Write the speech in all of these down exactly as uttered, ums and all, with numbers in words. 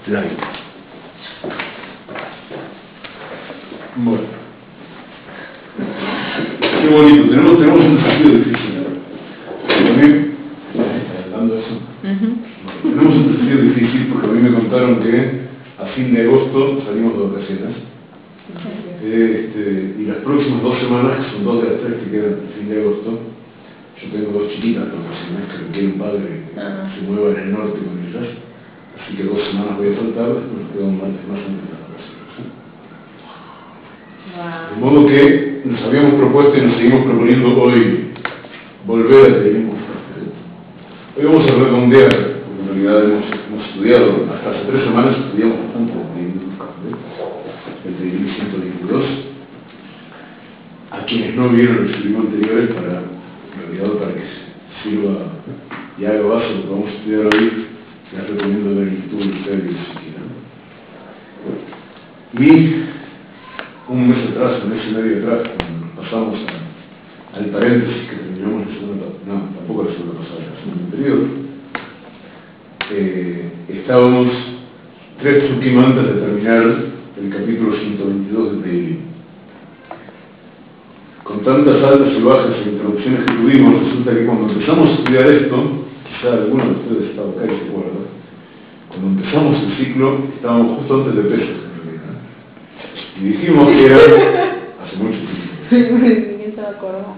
Light. Bueno. Qué bonito. Tenemos, tenemos un desafío difícil. También, hablando de eso. Uh-huh. Tenemos un desafío difícil porque a mí me contaron que a fin de agosto salimos de vacaciones. Uh-huh. Este, y las próximas dos semanas, que son dos de las tres que quedan a fin de agosto, yo tengo dos chiquitas de vacaciones que requiere un padre que uh-huh. se mueva en el norte con ellas. Así que dos semanas voy a faltar, después nos queda un martes más antes de las vacaciones. Wow. De modo que nos habíamos propuesto y nos seguimos proponiendo hoy volver a Tehilim con fuerza. Hoy vamos a redondear, porque en realidad hemos, hemos estudiado, hasta hace tres semanas estudiamos bastante el Tehilim, el Tehilim ciento veintidós. A quienes no vieron los Tehilim anteriores, para, en realidad para que sirva y haga base a lo que vamos a estudiar hoy, les recomiendo ver el YouTube de ustedes si quieren. Y un mes atrás, un mes y medio atrás, cuando nos pasamos a, al paréntesis que terminamos la segunda, no, tampoco la segunda pasada, la segunda anterior, eh, estábamos tres psukim antes de terminar el capítulo ciento veintidós de Tehilim. Con tantas altas y bajas e introducciones que tuvimos, resulta que cuando empezamos a estudiar esto, quizá alguno de ustedes estaba acá y se acuerda, cuando empezamos el ciclo estábamos justo antes de Pesach en realidad, y dijimos que era hace mucho tiempo,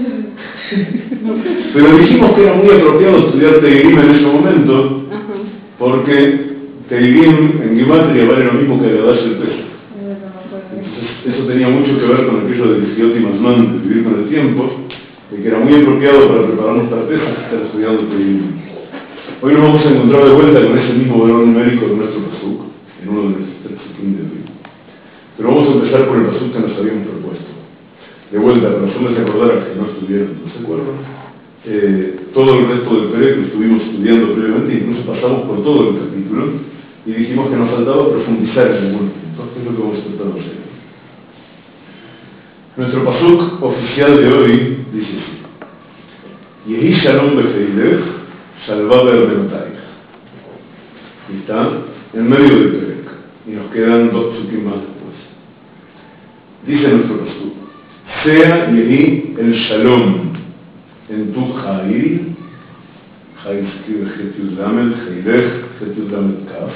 pero dijimos que era muy apropiado estudiar Tehilim en ese momento, porque Tehilim en Gematria vale lo mismo que Haggadah del Pesach. Entonces eso tenía mucho que ver con aquello de Lifiot y Mazman, de vivir con el tiempo, de que era muy apropiado para prepararnos para Pesach estar estudiando Tehilim. Hoy nos vamos a encontrar de vuelta con ese mismo valor numérico de nuestro pasuk, en uno de nuestros tres psukim de hoy. Pero vamos a empezar por el pasuk que nos habíamos propuesto. De vuelta, para hacerles recordar a los que no estuvieron, ¿no se acuerdan? Eh, todo el resto del Perek lo estuvimos estudiando previamente, incluso pasamos por todo el capítulo, y dijimos que nos faltaba profundizar en algunos puntos, que es lo que vamos a tratar de hacer. Nuestro pasuk oficial de hoy dice así: Yehi Shalom Befeilech, Salvá Be'armenotaich. Y está en medio del Perek, y nos quedan dos psukim más después. Dice nuestro pasuk: sea Yehi el Shalom en tu Jail, Jail se escribe Getius Lamed, Jailech, Getius Lamed Kaf,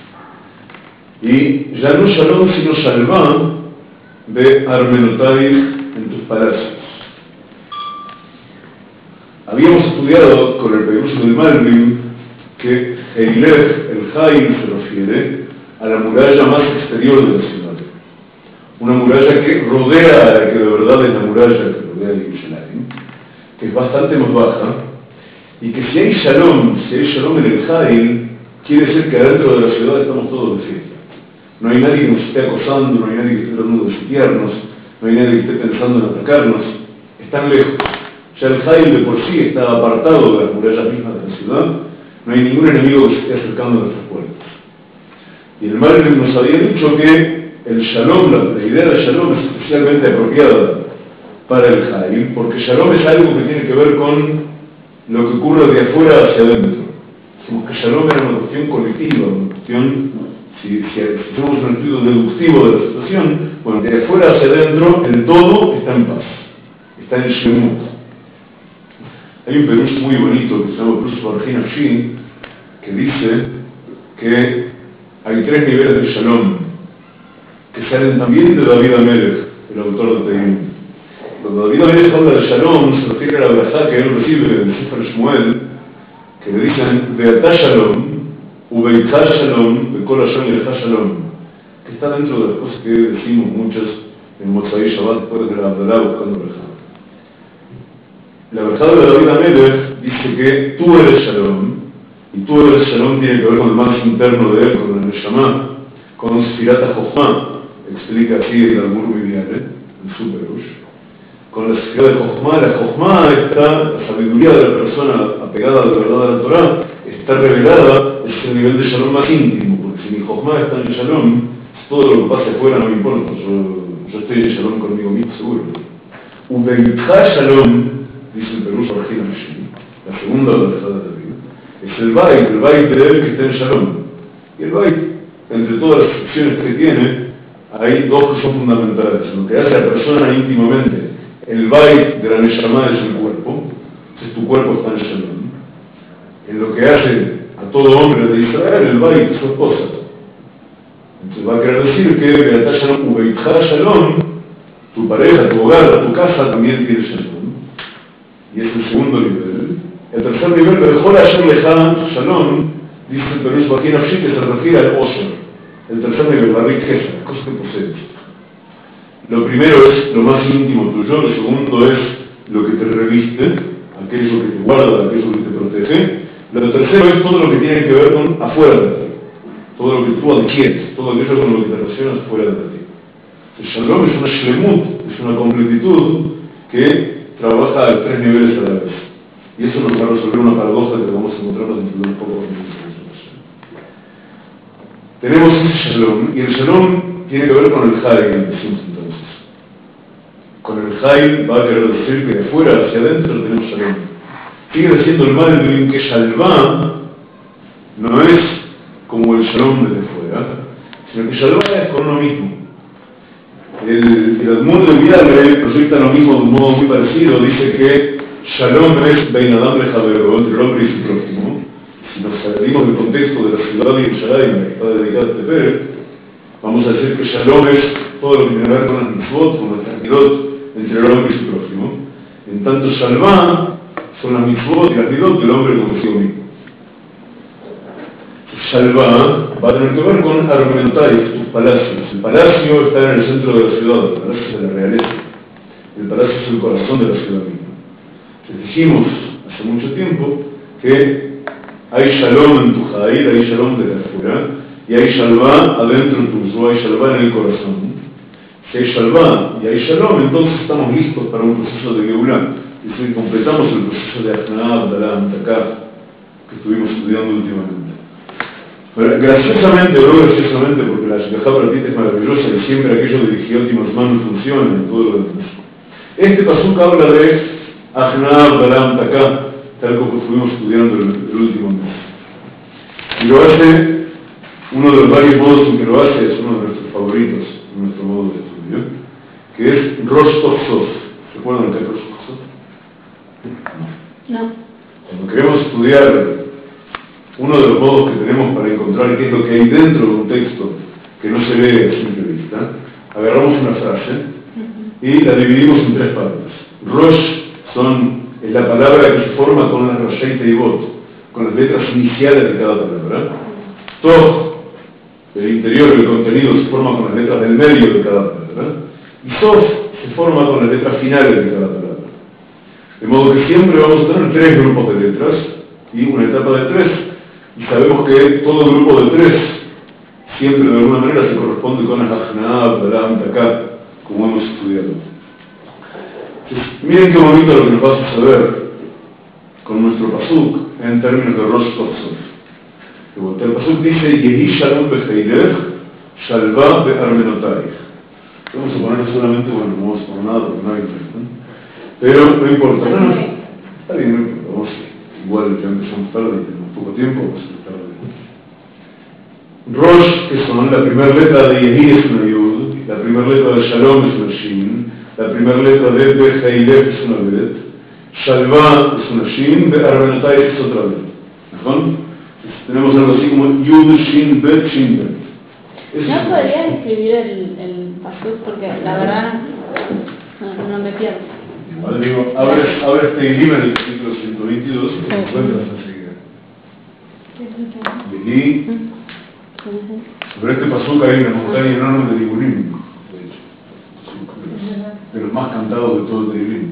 y ya no Shalom sino Salvá Be'armenotaich en tus palacios. Habíamos estudiado con el Peruso del Malvin que Jailech, el Jail, se refiere a la muralla más exterior de la ciudad. Una muralla que rodea a la que de verdad es la muralla que rodea a Jerusalén, que es bastante más baja, y que si hay Shalom, si hay Shalom en el Jail, quiere decir que adentro de la ciudad estamos todos de fiesta. No hay nadie que nos esté acosando, no hay nadie que esté tratando de sitiarnos, no hay nadie que esté pensando en atacarnos, están lejos. Ya el Jail de por sí está apartado de las murallas mismas de la ciudad, no hay ningún enemigo que se esté acercando a nuestras puertas. Y el Malvin nos había dicho que el Shalom, la, la idea de Shalom es especialmente apropiada para el Jail, porque Shalom es algo que tiene que ver con lo que ocurre de afuera hacia adentro. Decimos que Shalom era una cuestión colectiva, una cuestión, si, si, si hacemos un sentido deductivo de la situación, bueno, de afuera hacia adentro el todo está en paz, está en Shemut. Hay un perús muy bonito que se llama Perús Barjin Afshin, que dice que hay tres niveles de Shalom que salen también de David Amelech, el autor de Tehilim. Cuando David Amelech habla de Shalom, se refiere a la braja que él recibe del Sefer Shmuel, que le dicen Beatá Shalom, Ubeitá Shalom, Bekol Hashem Yelechá Shalom, que está dentro de las cosas que decimos muchas en Motzai Shabbat después de la Abdalá buscando braja. La braja de David Amelech dice que tú eres Shalom, y tú eres Shalom tiene que ver con el más interno de él, con el Neshama, con Sfirat HaChochma, explica así el Talmud Viviane, en su Perush. Con la Sfirat de Chochma, la Chochma está, la sabiduría de la persona apegada a la verdad de la Torah, está revelada, es el nivel de Shalom más íntimo, porque si mi Chochma está en Shalom, todo lo que pase afuera no me importa, yo, yo estoy en Shalom conmigo mismo, seguro. Ubeitá Shalom, dice el Perush Barjin Afshin, la segunda de la David, es el Bait, el Bait de él que está en Shalom. Y el Bait entre todas las secciones que tiene, hay dos que son fundamentales. Lo que hace a la persona íntimamente, el Bait de la Neshama es el cuerpo, es tu cuerpo está en Shalom. En lo que hace a todo hombre de Israel, el Bait es su esposa. Entonces va a querer decir que Beatá Shalom, Ubeitá Shalom, tu pareja, tu hogar, tu casa también tiene Shalom. Y es el segundo nivel. El tercer nivel, que dejó la Shalom Shalom, dice el Perush Bajín Afshit, que se refiere al Osher. El tercer nivel, la riqueza, las cosas que posees. Lo primero es lo más íntimo tuyo, lo segundo es lo que te reviste, aquello que te guarda, aquello que te protege. Lo tercero es todo lo que tiene que ver con afuera de ti, todo lo que tú adquieres, todo aquello con lo que te relacionas fuera de ti. El Shalom es una shlemut, es una completitud que trabaja a tres niveles a la vez. Y eso nos va a resolver una paradoja que vamos a encontrar dentro de un poco de tiempo. Tenemos ese Shalom, y el Shalom tiene que ver con el Jail, decimos entonces. Con el Jail va a querer decir que de afuera hacia adentro tenemos Shalom. Sigue diciendo el Malvin que Shalom no es como el Shalom desde fuera, sino que Shalom es con uno mismo. El, el Admur de Viale proyecta lo mismo de un modo muy parecido, dice que Shalom es Bein Adam Lejaberó, entre el hombre y su prójimo. Si nos salimos del contexto de la ciudad de Yerushalayim, que está dedicada a este Pérez, vamos a decir que Shalom es todo lo que tiene que ver con las mitzvot, con las midot entre el hombre y su prójimo. En tanto, Shalom son las mitzvot y las midot del hombre consigo mismo. Shalom va a tener que ver con Armentai, tus palacios. El palacio está en el centro de la ciudad, el palacio es de la realeza. El palacio es el corazón de la ciudad misma. Les dijimos hace mucho tiempo que hay Shalom en tu Jair, hay Shalom de la afuera, y hay Shalom adentro tuyo, hay Shalom en el corazón. Si hay Shalom y hay Shalom, entonces estamos listos para un proceso de Geulah. Es decir, completamos el proceso de Achnaa, Abdalá, Takaf, que estuvimos estudiando últimamente. Pero graciosamente, o no graciosamente, porque la Shigajá Pratit es maravillosa y siempre aquello de Digiot y Masman funciona en todo lo demás. Este pasuk habla de Achnaa, Abdalá, Takaf, tal como estuvimos estudiando el, el último mes. Y lo hace, uno de los varios modos en que lo hace, es uno de nuestros favoritos, nuestro modo de estudio, que es Rosh Tosot. ¿Se acuerdan qué es Rosh Tosot? No. Cuando queremos estudiar uno de los modos que tenemos para encontrar qué es lo que hay dentro de un texto que no se ve a simple vista, agarramos una frase y la dividimos en tres partes. Rosh son, es la palabra que se forma con las Roshei Teivot, con las letras iniciales de cada palabra. Tov, el interior del contenido, se forma con las letras del medio de cada palabra. Y Sof se forma con las letras finales de cada palabra. De modo que siempre vamos a tener tres grupos de letras y una etapa de tres. Y sabemos que todo grupo de tres siempre de alguna manera se corresponde con el Achnaa, Abdalá, Takaf, como hemos estudiado. Entonces, miren qué bonito lo que nos va a suceder con nuestro pasuk en términos de Rosh Tosot. El pasuk dice Yehi Shalom Becheilech, Shalva Be'armenotaich. Vamos a ponerlo solamente, bueno, no vamos a poner nada porque no hay interés, ¿no? Pero no importa, no, no, está bien, no importa, vamos, igual ya empezamos tarde y tenemos poco tiempo, vamos a tarde, ¿no? Rosh, que son la primera letra de Yehi es una Yud, la primera letra de Shalom es una Shin, la primera letra de Becheilech es una Bet, Shalva es una Shin, Be'armenotaich es otra Bet. ¿No? Tenemos algo así como Yud, Shin, Bet, Shin, Bet. ¿No podrías escribir el, el pasuk? Porque la verdad no, no me pierdo. Igual digo, abre, abre este libro en el capítulo ciento veintidós y te encuentras enseguida. Yehi, sobre este pasuk hay una montaña enorme de Diburim, de hecho, de los más cantados de todo el Diburim.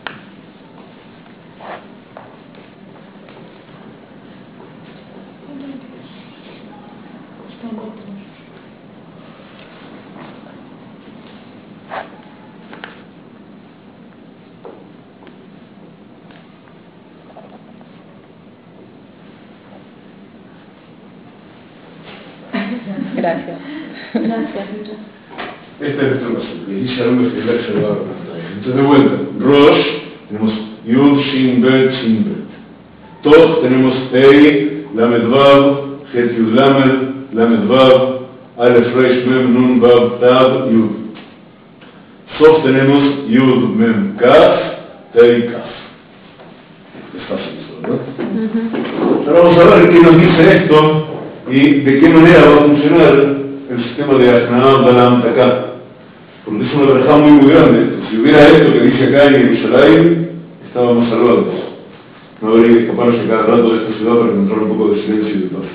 Gracias. Gracias. Este es nuestro pasuk. Y Shalom Becheilech Shalva. Entonces, de vuelta, Rosh, tenemos Yud, Shin, Bet, Shin, Bet. Tov, tenemos Hei, Lamed Vav, Het Yud Lamed, Lamed Vav, Aleph, Resh, Mem, Nun, Vav, Tav, Yud. Sof tenemos Yud, Mem, Kaf, Tei, Kaf. Es fácil eso, ¿verdad? Uh-huh. Ahora vamos a ver qué nos dice esto y de qué manera va a funcionar el sistema de Ashnaam, Balam, Taká. Porque es una verja muy muy grande. Si hubiera esto que dice acá en Jerusalén, estábamos salvados. No habría que escaparse cada rato de esta ciudad para encontrar un poco de silencio y de paz.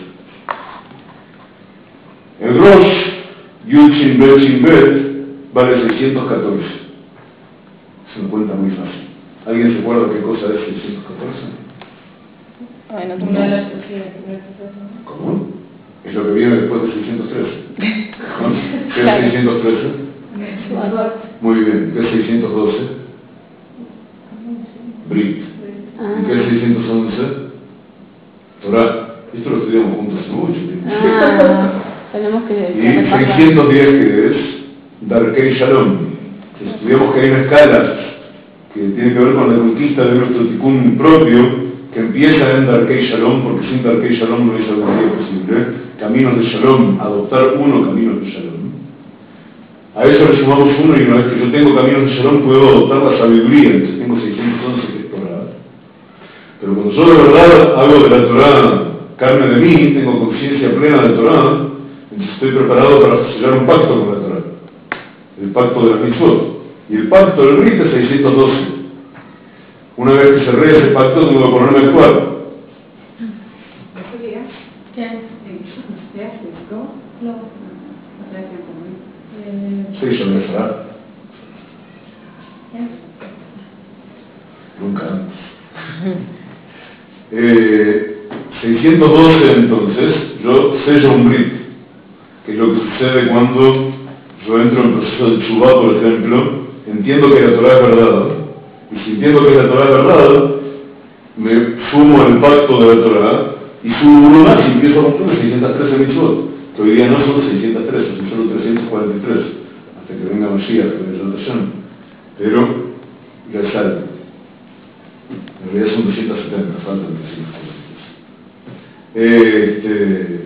El Rosh, Yud Shin Bet Shin Bet, vale seiscientos catorce. Es una cuenta muy fácil. ¿Alguien se acuerda qué cosa es seiscientos catorce? Ay, no tengo nada. ¿Cómo? Es lo que viene después de seiscientos trece. ¿No? ¿Qué es seiscientos trece? Muy bien. ¿Qué es seiscientos doce? Brit. ¿Y qué es seiscientos once? Torah. Esto lo estudiamos juntos hace mucho tiempo. Ah, tenemos que... Y seiscientos diez, que es Darkei Shalom. Estudiamos que hay una escala que tiene que ver con la conquista de nuestro tikkun propio, que empieza en Darkei Shalom, porque sin Darkei Shalom no es algún día posible. Caminos de Shalom, adoptar uno caminos de Shalom. A eso le sumamos uno, y una vez que yo tengo caminos de Shalom puedo adoptar la sabiduría, entonces tengo seiscientos once que es Torah. Pero cuando yo de verdad hago de la Torah carne de mí, tengo conciencia plena de Torah, entonces estoy preparado para sellar un pacto con la Torah, el pacto de la mitzvot. Y el pacto del Brit es seiscientos doce. Una vez que cerré ese pacto, tengo que ponerme a actuar. Sí, yo me fará. Nunca antes. Eh, seiscientos doce, entonces, yo sello un Brit, que es lo que sucede cuando yo entro en proceso de Teshuvá, por ejemplo. Entiendo que la Torah es verdad, y si entiendo que la Torah es verdad, me sumo al pacto de la Torah y sumo uno más y empiezo a cumplir seiscientos trece mitzvot, que hoy día no son seiscientos trece, son solo trescientos cuarenta y tres, hasta que venga Mashiach, pero ya es algo. En realidad son doscientos setenta, faltan trescientos cuarenta y tres. Este...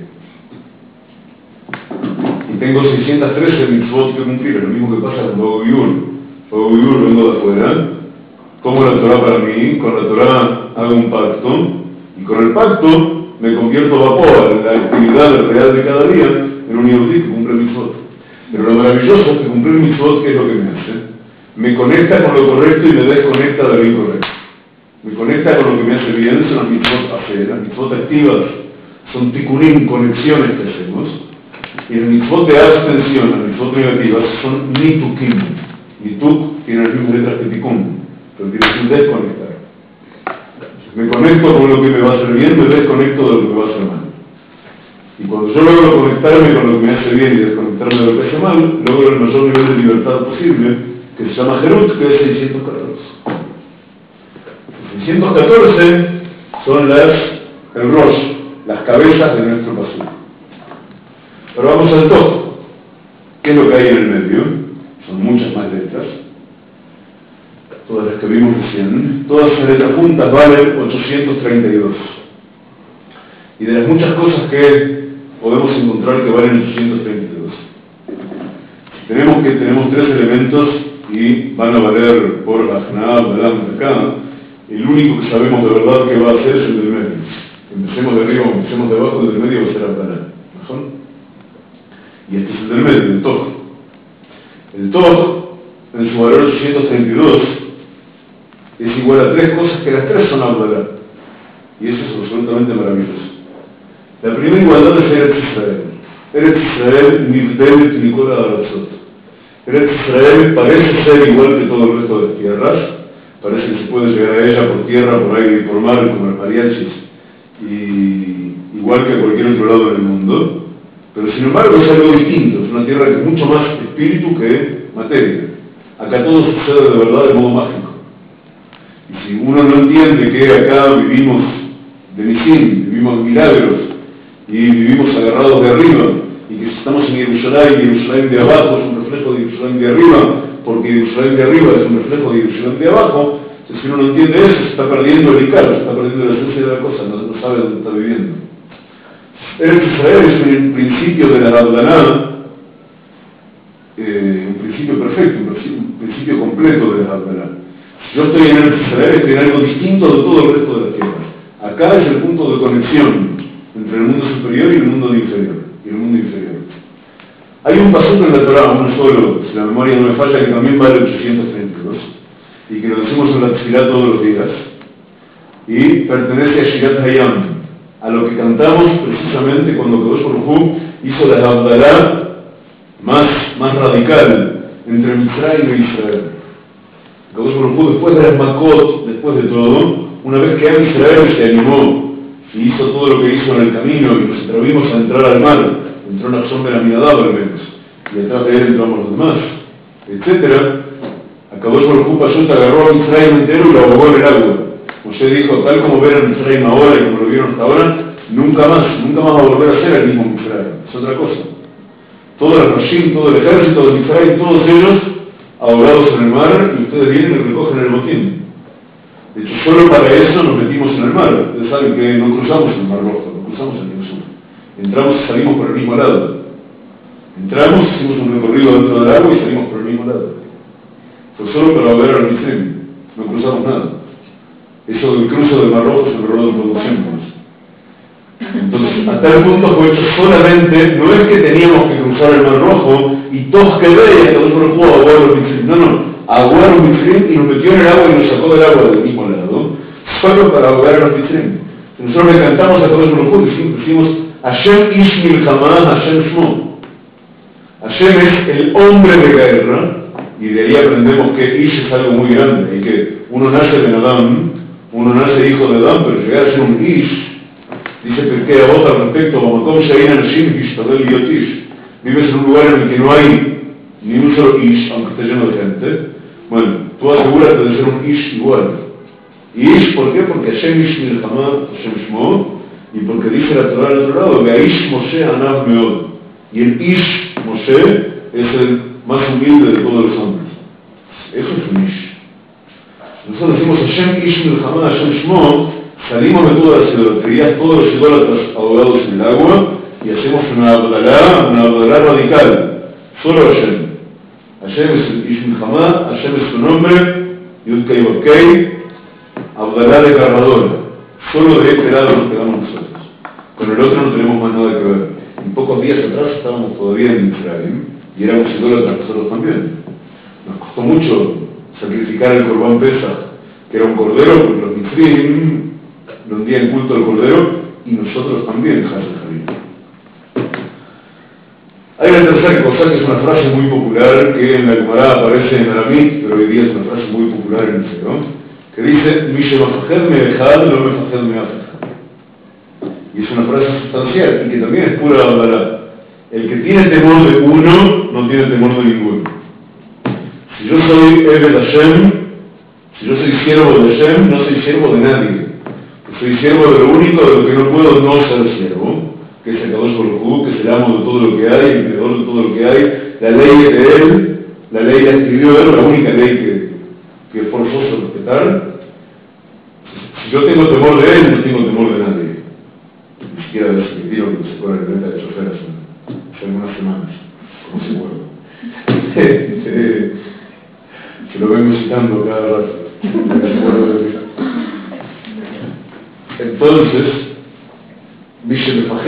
Y tengo seiscientos trece mitzvot que cumplir, es lo mismo que pasa con Bago Biur. Bago Biur vengo de afuera, como la Torah para mí, con la Torah hago un pacto, y con el pacto me convierto vapor en la actividad real de cada día, en un yehudí que cumple mitzvot. Pero lo maravilloso es que cumplir mitzvot, ¿qué es lo que me hace? Me conecta con lo correcto y me desconecta de lo incorrecto. Me conecta con lo que me hace bien, son las mitzvot hacer, las mitzvot activas, son tikkunim, conexiones que hacemos. Y el mitzvot de abstención, las mitzvot negativas, son nitukim. Nituk tiene las mismas letras que tikkun, pero tiene que desconectar. Me conecto con lo que me va a hacer bien, me desconecto de lo que me va a hacer mal. Y cuando yo logro conectarme con lo que me hace bien y desconectarme de lo que hace mal, logro el mayor nivel de libertad posible, que se llama Jerut, que es seiscientos catorce. seiscientos catorce son las, el Rosh, las cabezas de nuestro pasú. Pero vamos al todo. ¿Qué es lo que hay en el medio? Son muchas más letras, todas las que vimos recién. Todas las letras juntas valen ochocientos treinta y dos. Y de las muchas cosas que podemos encontrar que valen ochocientos treinta y dos, tenemos que tenemos tres elementos y van a valer por Ashnaam, Balam, Taká. El único que sabemos de verdad que va a ser es el del medio. Empecemos de arriba o empecemos de abajo, el del medio va a ser Abdalá. ¿Mejor? Y este es el del medio, el Toj. El Toj, en su valor ochocientos treinta y dos, es igual a tres cosas que las tres son Abdalá. Y eso es absolutamente maravilloso. La primera igualdad es Eretz Israel. Eretz Israel, Nivdelet, Nicola Aratzot. Eretz Israel parece ser igual que todo el resto de las tierras. Parece que se puede llegar a ella por tierra, por aire y por mar, como el mariachis, y igual que a cualquier otro lado del mundo. Pero sin embargo es algo distinto, es una tierra que es mucho más espíritu que materia. Acá todo sucede de verdad de modo mágico. Y si uno no entiende que acá vivimos de Nisim, vivimos milagros, y vivimos agarrados de arriba, y que si estamos en Jerusalén, y Jerusalén de abajo es un reflejo de Jerusalén de arriba, porque Jerusalén de arriba es un reflejo de Jerusalén de abajo, entonces si uno no entiende eso, se está perdiendo el Icar, se está perdiendo la esencia de la cosa, no, no sabe dónde está viviendo. Eretz Israel es un principio de la Havdalah, eh, un principio perfecto, un principio, un principio completo de la Havdalah. Si yo estoy en Eretz Israel, estoy en algo distinto de todo el resto de la tierra. Acá es el punto de conexión entre el mundo superior y el mundo inferior. Y el mundo inferior. Hay un pasaje en la Torah, uno solo, si la memoria no me falla, que también vale ochocientos treinta y dos, y que lo decimos en la Tefilá todos los días, y pertenece a Shirat Hayam, a lo que cantamos precisamente cuando Kadosh Baruj Hu hizo la Havdalah más, más radical entre Mitzrayim e Israel. Kadosh Baruj Hu, después de las Makot, después de todo, una vez que Israel se animó y hizo todo lo que hizo en el camino y nos atrevimos a entrar al mar, entró una sombra de la Minadab al menos, y detrás de él entramos los demás, etcétera, acabó el Baruj Hu Pashut, agarró a Mitzrayim entero y lo ahogó en el agua. Moshe dijo, tal como ver a Mitzrayim ahora y como lo vieron hasta ahora, nunca más, nunca más va a volver a ser el mismo Mitzrayim, es otra cosa. Todo el Rashim, todo el ejército de Mitzrayim, todos ellos ahogados en el mar, y ustedes vienen y recogen el botín. De hecho, solo para eso nos metimos en el mar. Ustedes saben que no cruzamos el Mar Rojo, no cruzamos el Río Sur. Entramos y salimos por el mismo lado. Entramos, hicimos un recorrido dentro del agua y salimos por el mismo lado. Fue solo para ver al Mitzrayim, no cruzamos nada. Eso del cruce del Mar Rojo es un error de producción. Entonces, a tal punto fue hecho solamente, no es que teníamos que cruzar el Mar Rojo y todos que veían que nosotros jugábamos a los Mitzrayim, no, no. Ahogar a los Mitzrayim y nos metió en el agua y nos sacó del agua del mismo lado, solo para ahogar a los Mitzrayim. Nosotros le cantamos a todos los juntos y decimos Hashem Ish Milchama, Hashem Shmo. Hashem es el hombre de guerra, y de ahí aprendemos que Ish es algo muy grande, y que uno nace de Adán, uno nace hijo de Adán, pero llegar a ser un Ish, dice Pirkei Avot al respecto, Bamakom Shein Anashim Yishtadel Liot Ish. Vives en un lugar en el que no hay ni un solo Ish, aunque esté lleno de gente. Bueno, tú asegúrate de ser un Ish igual. ¿Y Ish por qué? Porque Hashem Ish Milchama, Hashem Shmo, y porque dice la Torah al otro lado, que Ish Moshe Anav Meod. Y el Ish Moshe es el más humilde de todos los hombres. Eso es un Ish. Nosotros decimos Hashem Ish Milchama, Hashem Shmo, salimos de todas las idolatrías, todos los idólatras ahogados en el agua, y hacemos una Havdalah, una Havdalah radical. Solo Hashem. Hashem es el Ish Milchama, Hashem es su nombre, Yud Kei Vod Kei, Havdalah desgarradora. Solo de este lado nos quedamos nosotros. Con el otro no tenemos más nada que ver. En pocos días atrás estábamos todavía en Israel y éramos idólatras nosotros también. Nos costó mucho sacrificar el Corbán Pesach, que era un cordero, porque los Mitzrim rendían culto al cordero y nosotros también, Hashem Javín. Hay una tercera cosa que es una frase muy popular que en la Gemara aparece en aramí, pero hoy día es una frase muy popular en el hebreo, que dice Mi shemafajed me'echad lo mefajed me'afechad. Y es una frase sustancial y que también es pura Havdalah. El que tiene temor de uno no tiene temor de ninguno. Si yo soy Eved Hashem, si yo soy siervo de Hashem, no soy siervo de nadie. Soy siervo de lo único de lo que no puedo no ser siervo, que es el Kadosh Baruj Hu, que es el amo de todo lo que hay, el creador de todo lo que hay, la ley de él, la ley la escribió él, la única ley que, que es forzoso respetar. Si yo tengo temor de él, no tengo temor de nadie. Ni siquiera de los que quiero que se fuera de venta de chofer hace algunas semanas, como se acuerda. Se lo vengo citando cada rato. Entonces, el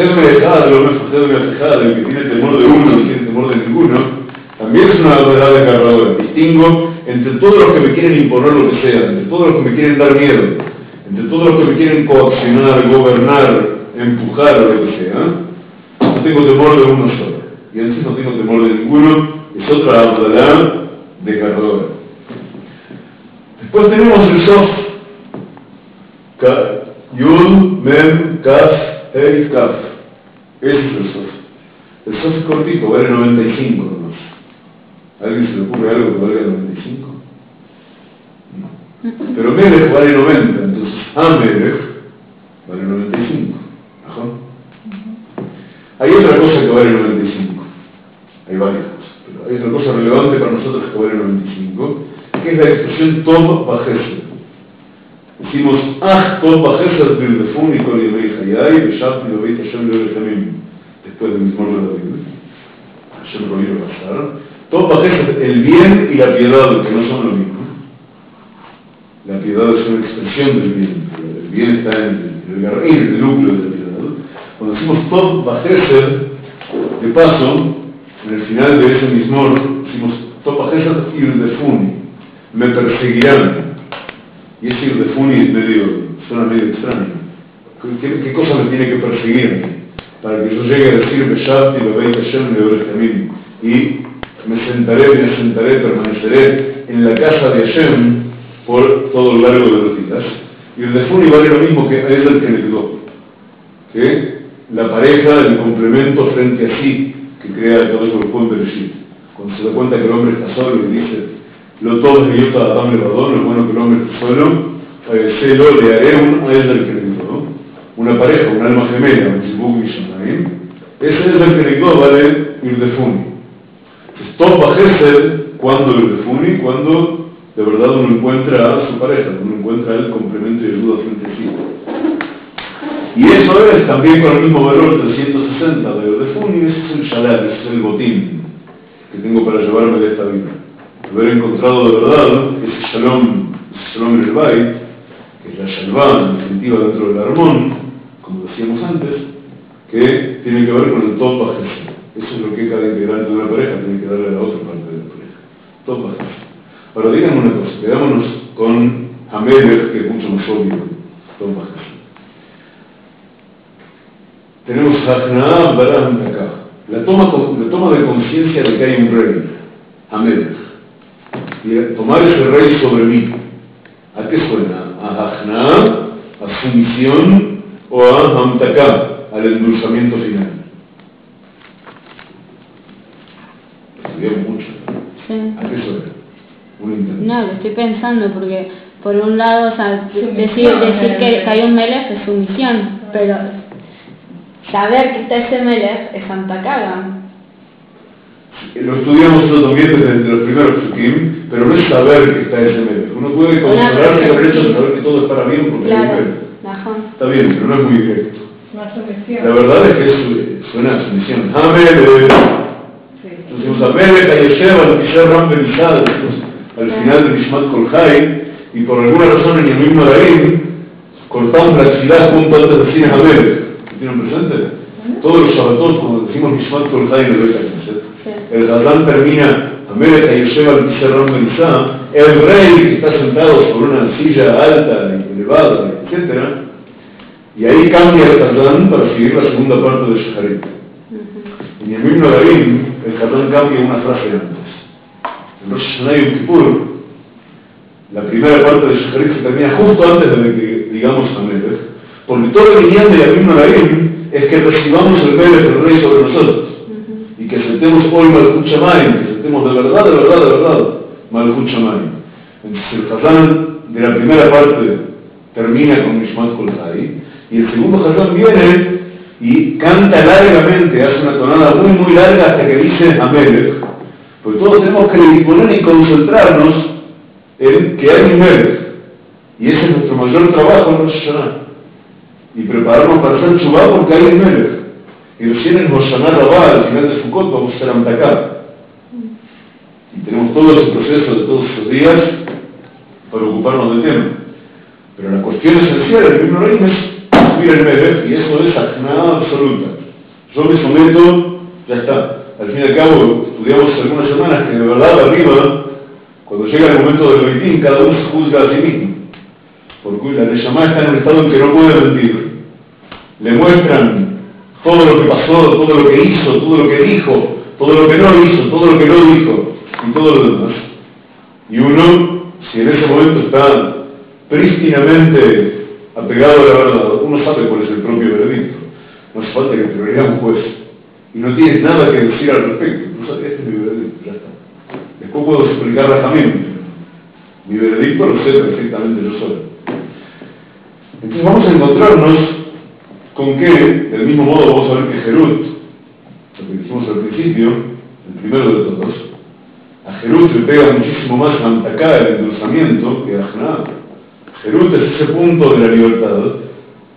que tiene temor de uno no tiene temor de ninguno, también es una verdad desgarradora. Distingo entre todos los que me quieren imponer lo que sea, entre todos los que me quieren dar miedo, entre todos los que me quieren coaccionar, gobernar, empujar o lo que sea. No tengo temor de uno solo. Y entonces no tengo temor de ninguno, es otra Havdalah desgarradora. Después tenemos el Sof. Yud, Mem, Kaf, Hey, Kaf. Ese es el Sof. El Sof es cortito, vale noventa y cinco nomás. ¿A alguien se le ocurre algo que valga noventa y cinco? No. Pero Melech vale noventa, entonces Amelech vale noventa y cinco. Ajá. Hay otra cosa que vale noventa y cinco. Hay varias cosas, pero hay otra cosa relevante para nosotros que vale noventa y cinco, que es la expresión Tov Bajese. Decimos, ah, Tov Bajese del Defun y Kol Yemei Hayim. Hayay, Beshabti, Bebeit Hashem, Leor Ejemim, después del mismo de la Biblia. Hashem lo vino a pasar. Todo Bajésed, el bien y la piedad, que no son lo mismo. La piedad es una expresión del bien. El bien está en el garrín, el núcleo de la piedad. Cuando decimos Tov Bajésed, de paso, en el final de ese mismo, decimos Tov Bajésed Irdefuni, me perseguirán. Y ese Irdefuni es medio, suena medio extraño. ¿Qué, qué cosa me tiene que perseguir para que yo llegue a decir Beshabti, Bebeit Hashem, Leor Ejemim? Y me sentaré, me sentaré, permaneceré en la casa de Hashem por todo el largo de los días. Y el Defuni vale lo mismo que es el que le quedó. Que la pareja, el complemento frente a sí, que crea todo eso que pueden Bereshit. Cuando se da cuenta que el hombre está solo y dice, lo todo es que yo a Adam le perdón, es bueno que el hombre esté solo, celo le haré un a él el que le quedó. Una pareja, un alma gemela, un Zibuk Mishanayim, ese es el que le quedó, vale el Defuni. Tov Bajésed, cuando el Defuni, cuando de verdad uno encuentra a su pareja, uno encuentra el complemento y ayuda frente a sí. Y eso es también con el mismo valor trescientos sesenta de Defuni, ese es el Shalal, ese es el botín que tengo para llevarme de esta vida. Haber encontrado de verdad ese Shalom, ese Shalom en el Bait, que es la Shalvá, en definitiva dentro del Armón, como decíamos antes, que tiene que ver con el Tov Bajésed. Eso es lo que cada integrante de una pareja tiene que darle a la otra parte de la pareja. Tov Bajésed. Ahora díganme una cosa, quedámonos con Hamelech, que es mucho más obvio, Tov Bajésed. Tenemos Hachnaá Baram acá, la toma, la toma de conciencia de que hay un rey, Hamelech, y tomar ese rey sobre mí. ¿A qué suena? ¿A Hachnaá, a sumisión o a Hamtaká, al endulzamiento final? Estudiamos mucho. Sí. ¿A qué suena? No, lo estoy pensando porque por un lado, o sea, decir, decir que, que hay un Melech es sumisión, pero saber que está ese Melech es Hamtaká. Lo estudiamos eso también desde los primeros Psukim, pero no es saber que está ese Melech. Uno puede consolarse con el hecho de saber que todo es para bien porque claro, hay un Melech. Está bien, pero no es muy directo. La verdad es que es, suena a sumisión. Hamelech. Entonces, Hamelech, Hayeshev, al-Pisher Ram Benizad, al final de Nishmat Kol Chai, y por alguna razón en el mismo Darim, cortamos la tefilá junto antes de decir Hamelech. ¿Lo tienen presente? Todos los Shabbatot, cuando decimos Nishmat Kol Chai en el Beit HaKnesset, el Hazán termina Hamelech, Hayeshev, al-Pisher Ram Benizad, el rey que está sentado sobre una silla alta y elevada, etcétera. Y ahí cambia el Hazán para seguir la segunda parte de Shacharit. En el mismo Darim, el Hazán cambia una frase antes. En Rosh Hashanah y Yom Kippur, la primera parte de Shacharit se termina justo antes de que digamos Hamelech, porque todo el guión de la misma Darim es que recibamos el Melech del Rey sobre nosotros, y que sentemos hoy Malchut Shamayim, que sentemos de verdad, de verdad, de verdad Malchut Shamayim. Entonces el Hazán de la primera parte termina con Nishmat Kol Chai, y el segundo Hazán viene y canta largamente, hace una tonada muy muy larga hasta que dice Hamelech, porque todos tenemos que disponer y concentrarnos en que hay un Melech, y ese es nuestro mayor trabajo en Rosh Hashanah, y prepararnos para hacer Tshuvah porque hay un Melech, y recién en Rosh Hashanah Rabbah, al final de Sukkot, vamos a hacer Hamtaká, y tenemos todo ese proceso de todos esos días para ocuparnos del tema, pero la cuestión esencial del mismo reino es subir el Melech, y eso es Hachnaá absoluta. Yo me someto, ya está. Al fin y al cabo, estudiamos algunas semanas que de verdad arriba, cuando llega el momento del Beitín, cada uno se juzga a sí mismo. Porque la Neshama está en un estado en que no puede mentir. Le muestran todo lo que pasó, todo lo que hizo, todo lo que dijo, todo lo que no hizo, todo lo que no dijo, y todo lo demás. Y uno, si en ese momento está prístinamente apegado a la verdad, uno sabe cuál es el propio veredicto. No hace falta que te lo diga un juez. Y no tienes nada que decir al respecto. No sabes, este es mi veredicto, ya está. Después puedo explicarla también. Mi veredicto lo sé perfectamente yo solo. Entonces vamos a encontrarnos con que, del mismo modo, vamos a ver que Jerut, lo que dijimos al principio, el primero de todos, a Jerut le pega muchísimo más Hamtaká, el endulzamiento, que a Hachnaá. Jerut es ese punto de la libertad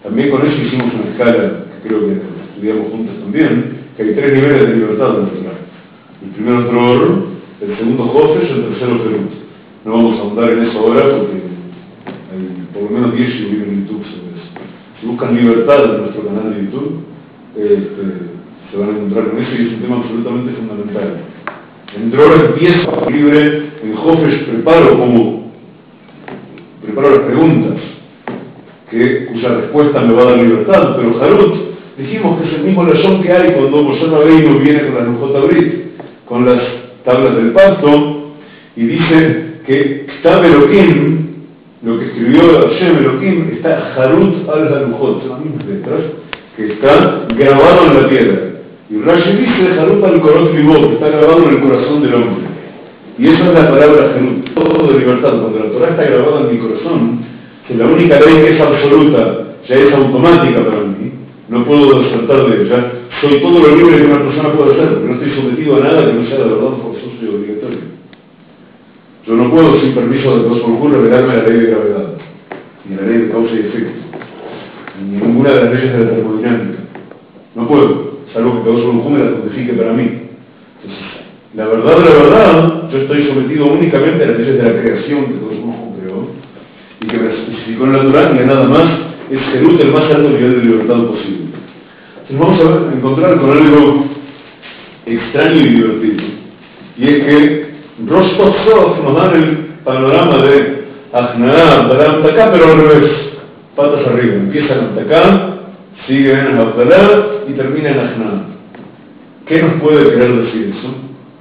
También con eso hicimos una escala, que creo que estudiamos juntos también, que hay tres niveles de libertad en el Torah. El primero Dror, el segundo Jofesh, el tercero Perut. No vamos a ahondar en eso ahora porque hay por lo menos diez videos en YouTube sobre eso. Si buscan libertad en nuestro canal de YouTube, este, se van a encontrar con eso y es un tema absolutamente fundamental. En Dror empiezo libre, en Jofesh preparo como preparo las preguntas que, cuya respuesta me va a dar libertad, pero Harut dijimos que es el mismo lashon que hay cuando Moshe Rabbeinu viene con las Lujot Abrit, con las tablas del pacto, y dice que Ktav Elohim, lo que escribió Hashem Elohim, está Harut al Lujot, son las mismas letras, que está grabado en la piedra. Y Rashi dice Harut al Korot Libot, que está grabado en el corazón del hombre. Y esa es la palabra Harut, todo de libertad. Cuando la Torah está grabada en mi corazón, que la única ley que es absoluta, ya es automática para mí, no puedo desertar de ella, soy todo lo libre que una persona puede hacer, porque no estoy sometido a nada que no sea de verdad forzoso y obligatorio. Yo no puedo, sin permiso de Dios por juro, revelarme la ley de gravedad, ni la ley de causa y efecto, ni ninguna de las leyes de la termodinámica. No puedo, salvo que Dios por juro me la codifique para mí. Entonces, la verdad de la verdad, yo estoy sometido únicamente a las leyes de la creación que Dios por juro creó, y que me especificó en la Torah, y nada más es Jerut el más alto nivel de libertad posible. Entonces vamos a ver, encontrar con algo extraño y divertido, y es que Rosh Hashanah nos dan el panorama de Ajnaá, Baram, Taká, pero al revés, patas arriba, empieza en Taká, sigue en Abdalá y termina en Ajnaá. ¿Qué nos puede querer decir eso?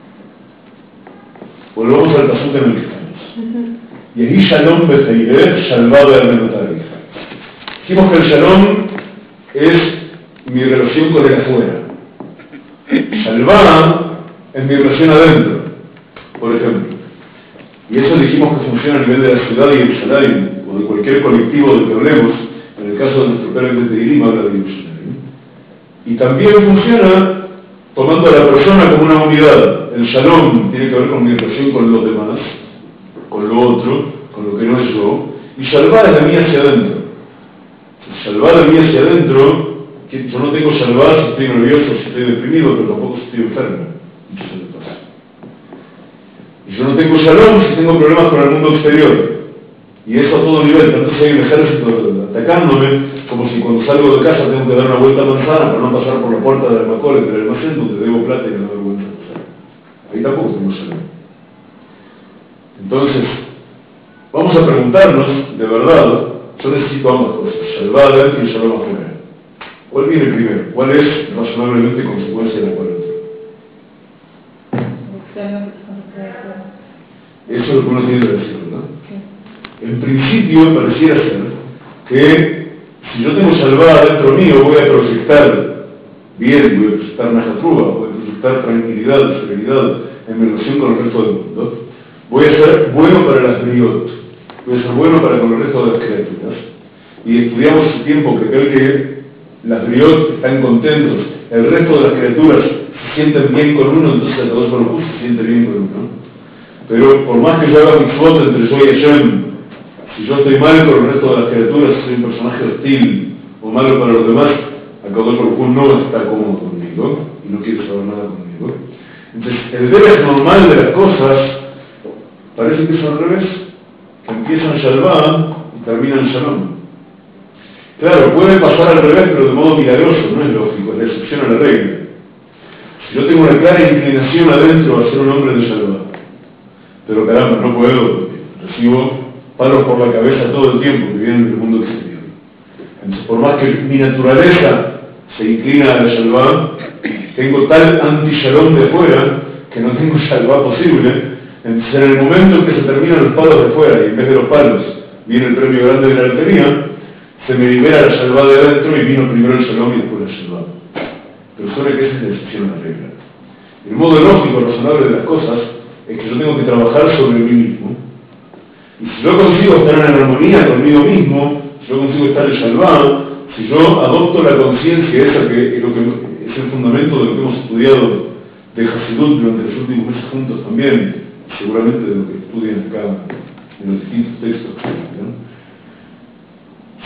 Volvamos al pasuk en el que estamos. Yehi Shalom Beteireh, Shalvá Be'amenotariha. Dijimos que el Shalom es mi relación con el afuera. Shalvá es mi relación adentro, por ejemplo. Y eso dijimos que funciona a nivel de la ciudad de Jerusalén, o de cualquier colectivo del que hablemos. En el caso de nuestro Pérez de Teirim habla de Jerusalén. Y también funciona tomando a la persona como una unidad. El Shalom tiene que ver con mi relación con los demás, con lo otro, con lo que no es yo. Y Shalvá es de mí hacia adentro. Salvar de mí hacia adentro, que yo no tengo salvar si estoy nervioso, si estoy deprimido, pero tampoco si estoy enfermo. Y yo no tengo shalom si tengo problemas con el mundo exterior. Y eso a todo nivel, tanto si hay un ejército atacándome, como si cuando salgo de casa tengo que dar una vuelta a manzana para no pasar por la puerta del almacén, del almacén donde debo plata y no me vergüenza pasar. Ahí tampoco tengo shalom. Entonces, vamos a preguntarnos, de verdad, yo necesito ambas cosas, Shalvá adentro y Shalom afuera. ¿Cuál viene primero? ¿Cuál es razonablemente consecuencia de la cual otro? Eso es lo que uno tiene que decir, ¿verdad? Sí. En principio pareciera ser que si yo tengo Shalvá adentro mío, voy a proyectar bien, voy a proyectar Najatrúa, voy a proyectar tranquilidad, serenidad en mi relación con el resto del mundo. Voy a ser bueno para las briot, voy a ser bueno para con el resto de las criaturas. Y estudiamos hace tiempo que creo que las briot están contentos, el resto de las criaturas se sienten bien con uno, entonces el Kadosh Baruj Hu se siente bien con uno. Pero por más que yo haga mitzvot entre yo y Hashem, si yo estoy mal con el resto de las criaturas, soy un personaje hostil o malo para los demás, el Kadosh Baruj Hu no está cómodo conmigo y no quiere saber nada conmigo. Entonces, el deber normal de las cosas parece que es al revés, que empiezan Shalvá y terminan Shalom. Claro, puede pasar al revés, pero de modo milagroso, no es lógico, es la excepción a la regla. Si yo tengo una clara inclinación adentro a ser un hombre de Shalvá, pero caramba, no puedo, recibo palos por la cabeza todo el tiempo que vienen del mundo exterior. Entonces, por más que mi naturaleza se inclina a la Shalvá, tengo tal anti-Shalom de fuera que no tengo Shalvá posible. Entonces, en el momento en que se terminan los palos de fuera y en vez de los palos viene el premio grande de la lotería, se me libera la Shalvá de adentro y vino primero el Shalom y después la Shalvá. Pero suele que esa es la excepción a la regla. El modo lógico, razonable de las cosas es que yo tengo que trabajar sobre mí mismo. Y si yo consigo estar en armonía conmigo mismo, si yo consigo estar en Shalvá, si yo adopto la conciencia esa que es, lo que es el fundamento de lo que hemos estudiado de Hasidut durante los últimos meses juntos también, seguramente de lo que estudian acá en los distintos textos, ¿no?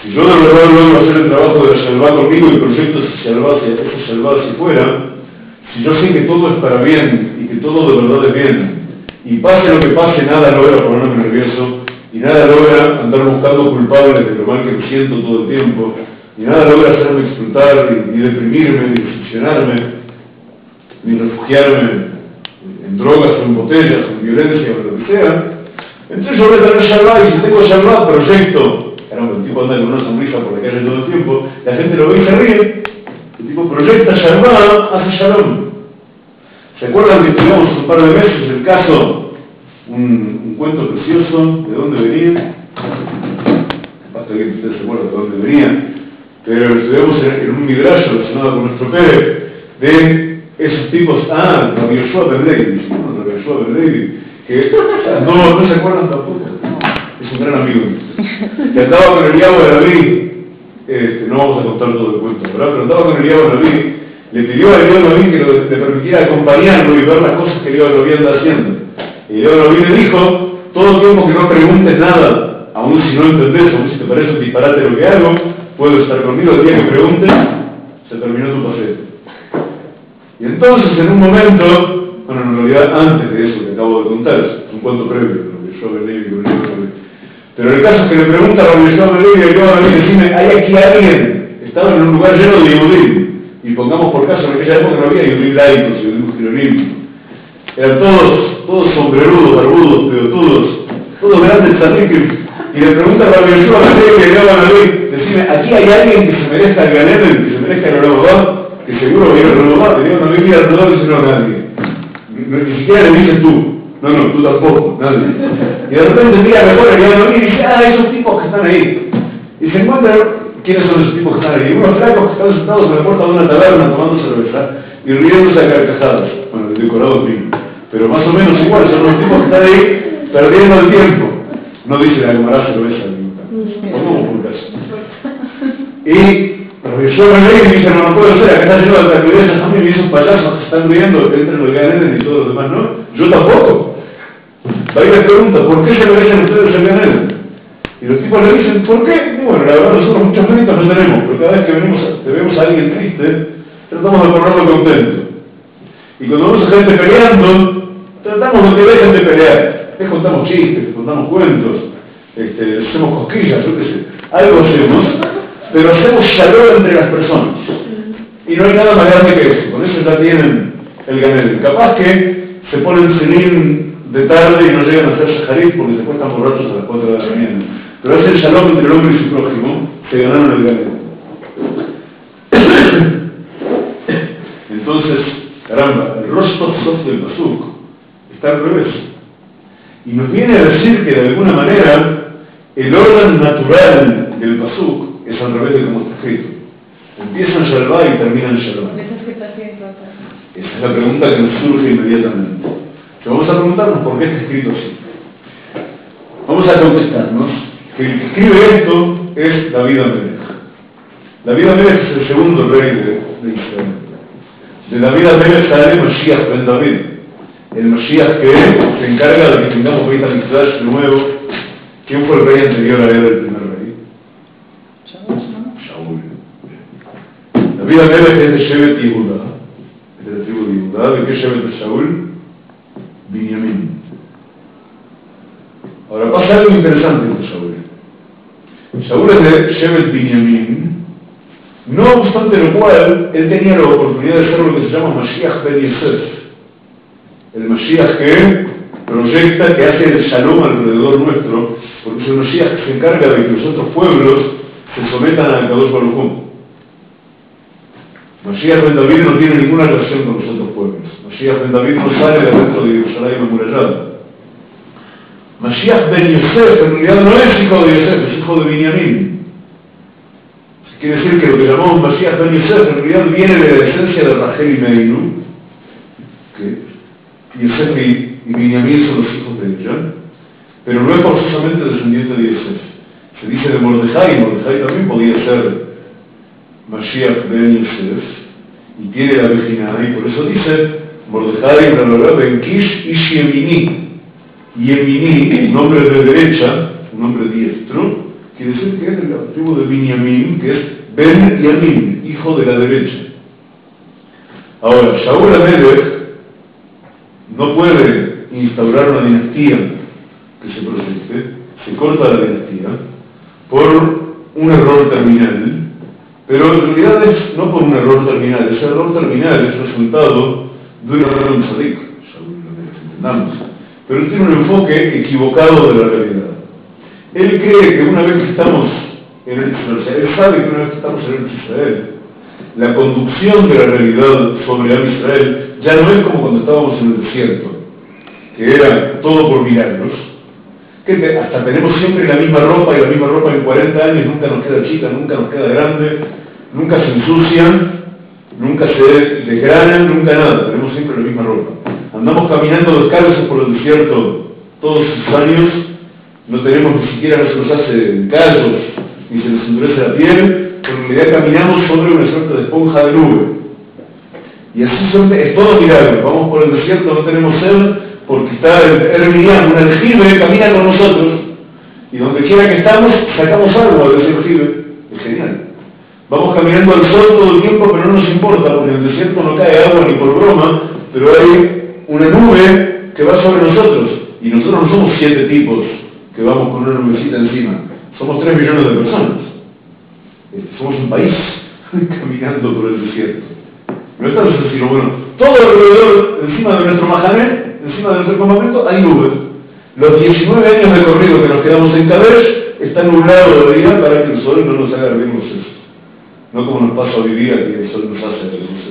Si yo de verdad luego hacer el trabajo de Shalvá conmigo y proyecto ese Shalvá hacia fuera, si yo sé que todo es para bien y que todo de verdad es bien, y pase lo que pase, nada logra ponerme nervioso, y nada logra andar buscando culpables de lo mal que me siento todo el tiempo, y nada logra hacerme explotar, ni deprimirme, ni decepcionarme, ni refugiarme en drogas o en botellas, o en violencia o en lo que sea. Entonces yo voy a tener Shalvá, y si tengo Shalvá, proyecto. Caramba, el tipo anda con una sonrisa por la calle todo el tiempo, la gente lo ve y se ríe. El tipo proyecta Shalvá, hace Shalom. ¿Se acuerdan que tuvimos un par de meses el caso, un, un cuento precioso, de dónde venía? Basta que ustedes se acuerdan de dónde venía, pero estudiamos en, en un midrash relacionado con nuestro Pere, de esos tipos, ah, Rabbi Yoshua ben Levi, ¿no? Rabbi Yoshua ben Levi, que no, no se acuerdan tampoco, es un gran amigo, que andaba con el Eliyahu Hanaví, este, no vamos a contar todo el cuento, ¿verdad? Pero andaba con el Eliyahu Hanaví, le pidió a Eliyahu Hanaví que lo, le permitiera acompañarlo y ver las cosas que Eliyahu Hanaví anda haciendo. Y Eliyahu Hanaví le dijo, todo el tiempo que no preguntes nada, aun si no entendés, aun si te parece un disparate lo que hago, puedo estar conmigo, el día que preguntes, se terminó tu paseo. Y entonces, en un momento, bueno, en realidad antes de eso que acabo de contar, es un cuento previo, lo que yo leí, lo que yo leí. Pero el caso es que le pregunta a Rabbi Yoshua ben Levi, y Eliyahu Hanaví decime, ¿hay aquí alguien? Estaba en un lugar lleno de Yehudim, y pongamos por caso, en aquella época no había Yehudim laicos, Yehudim gironim, eran todos, todos sombrerudos, barbudos, pelotudos, todos grandes tzadikim. Y le pregunta a Rabbi Yoshua ben Levi, y Eliyahu Hanaví, decime, ¿aquí hay alguien que se merezca el Ganeden, que se merezca el Rodobá? Que seguro viene el Rodobá, Eliyahu Hanaví mira el Rodobá y dice, no, nadie. Ni siquiera le dices tú, no, no, tú tampoco, nadie. Y de repente mira mejor Eliyahu Hanaví y dice, ah, esos tipos que están ahí. Y se encuentra, ¿quiénes son esos tipos que están ahí? Unos flacos que están sentados en la puerta de una taberna tomando cerveza y riéndose a carcajadas. Bueno, el decorado mismo. Pero más o menos igual, son los tipos que están ahí perdiendo el tiempo. No dice la Gemara cerveza nunca. ¿Cómo por caso? Y Rabbi Yoshua ben Levi dice, no, no puedo ser, acá está lleno de tranquilidades también y esos payasos que están riendo entre los Ganeden y todos los demás, ¿no? Yo tampoco. Va a ir la pregunta, ¿por qué se merecen ustedes el Ganeden? Y los tipos le dicen, ¿por qué? Y bueno, la verdad nosotros muchos méritos no tenemos, pero cada vez que venimos a, vemos a alguien triste, tratamos de ponerlo contento. Y cuando vemos a gente peleando, tratamos de que dejen de pelear. Les contamos chistes, les contamos cuentos, este, les hacemos cosquillas, yo qué sé. Algo hacemos, pero hacemos shalom entre las personas. Y no hay nada más grande que eso. Con eso ya tienen el Ganeden. Capaz que se ponen celín de tarde y no llegan a hacer shaharit porque se cuestan borrachos a las cuatro de la mañana. Pero es el shalom entre el hombre y su prójimo, que ganaron el Ganeden. Entonces, caramba, el rostro soft del pasuk está al revés. Y nos viene a decir que de alguna manera el orden natural del pasuk es al revés de como está escrito. Empieza en Shalvá y termina en Shalvá. Esa es la pregunta que nos surge inmediatamente. Pero vamos a preguntarnos por qué está escrito así. Vamos a contestarnos que el que escribe esto es David Amelech. David Amelech es el segundo rey de, de Israel. De David Amelech sale Mashiach ben David, el Mashiach que se encarga de que tengamos Beit HaMikdash de nuevo. ¿Quién fue el rey anterior a él, el primer rey? Shaul. Shaul. David Amelech es de Shevet Yehuda, es de la tribu de Yehuda. ¿De qué Shevet de Shaul? Binyamin. Ahora pasa algo interesante con Shaul. Shaul es de Shevet Binyamin. No obstante lo cual, él tenía la oportunidad de ser lo que se llama Mashiach ben Yosef. El Mashiach que proyecta, que hace el shalom alrededor nuestro, porque es el Mashiach que se encarga de que los otros pueblos se sometan a Kadosh Baruj Hu. Mashiach ben David no tiene ninguna relación con los otros pueblos. Mashiach ben David no sale de dentro de Jerusalén amurallada. Mashiach ben Yosef en realidad no es hijo de Yosef, es hijo de Binyamin. Quiere decir que lo que llamamos Mashiach ben Yosef en realidad viene de la esencia de Rachel y Meinu, que Yosef y, y Binyamin son los hijos de ella, pero no es forzosamente descendiente de Yosef. Se dice de Mordejai, y Mordejai también podía ser Mashiach ben Yosef, y tiene la virginidad, y por eso dice Mordejai, bla bla bla, ben Kish Ish Yemini. Yemini, un hombre de derecha, un hombre diestro, quiere decir que es de la tribu de Binyamin, que es Ben Yamin, hijo de la derecha. Ahora, Shaul Amelech no puede instaurar una dinastía que se proyecte, se corta la dinastía por un error terminal, pero en realidad es no por un error terminal, ese error terminal es resultado de un error en Sadik, entendamos, pero él tiene un enfoque equivocado de la realidad. Él cree que una vez que estamos en el Israel, él sabe que una vez que estamos en el Israel, la conducción de la realidad sobre el Israel ya no es como cuando estábamos en el desierto, que era todo por milagros, que te, hasta tenemos siempre la misma ropa y la misma ropa en cuarenta años, nunca nos queda chica, nunca nos queda grande, nunca se ensucian, nunca se desgranan, nunca nada, tenemos siempre la misma ropa. Andamos caminando descalzos por el desierto todos esos años, no tenemos ni siquiera, no se nos hace callos, ni se nos endurece la piel, pero en realidad caminamos sobre una suerte de esponja de nube. Y así son, es todo milagro, vamos por el desierto, no tenemos sed, porque está el, el Miriam, un aljibe, camina con nosotros, y donde quiera que estamos, sacamos algo de ese aljibe, es genial. Vamos caminando al sol todo el tiempo, pero no nos importa, porque en el desierto no cae agua ni por broma, pero hay una nube que va sobre nosotros, y nosotros no somos siete tipos que vamos con una nubecita encima, somos tres millones de personas. Somos un país caminando por el desierto. No estamos sino bueno, todo alrededor, encima de nuestro majané, encima de nuestro campamento, hay nubes. Los diecinueve años de corrido que nos quedamos en Kadesh están nublados de día para que el sol no nos haga hervir los sesos. No como nos pasa hoy día que el sol nos hace hervir los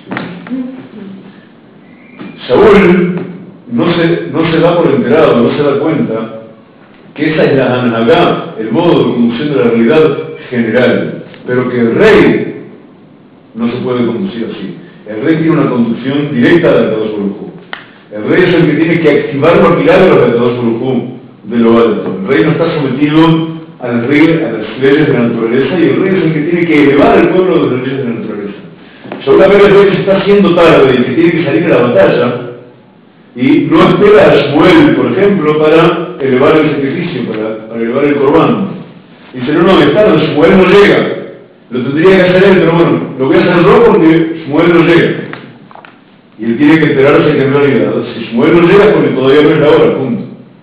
sesos. Shaul no se, no se da por enterado, no se da cuenta que esa es la anagá, el modo de conducción de la realidad general, pero que el rey no se puede conducir así. El rey tiene una conducción directa de Akadosh Baruj Hu. El rey es el que tiene que activar los milagros de Akadosh Baruj Hu de lo alto. El rey no está sometido al rey, a las leyes de la naturaleza, y el rey es el que tiene que elevar al pueblo de las leyes de la naturaleza. Sobre la vez el rey que se está haciendo tarde y que tiene que salir a la batalla, y no espera a Shmuel, por ejemplo, para elevar el sacrificio, para, para elevar el corbán. Dice, no, no, es tarde, Shmuel no llega. Lo tendría que hacer él, pero bueno, lo voy a hacer yo porque Shmuel no llega. Y él tiene que enterarse que en realidad, si Shmuel no llega, porque todavía no es la hora, punto.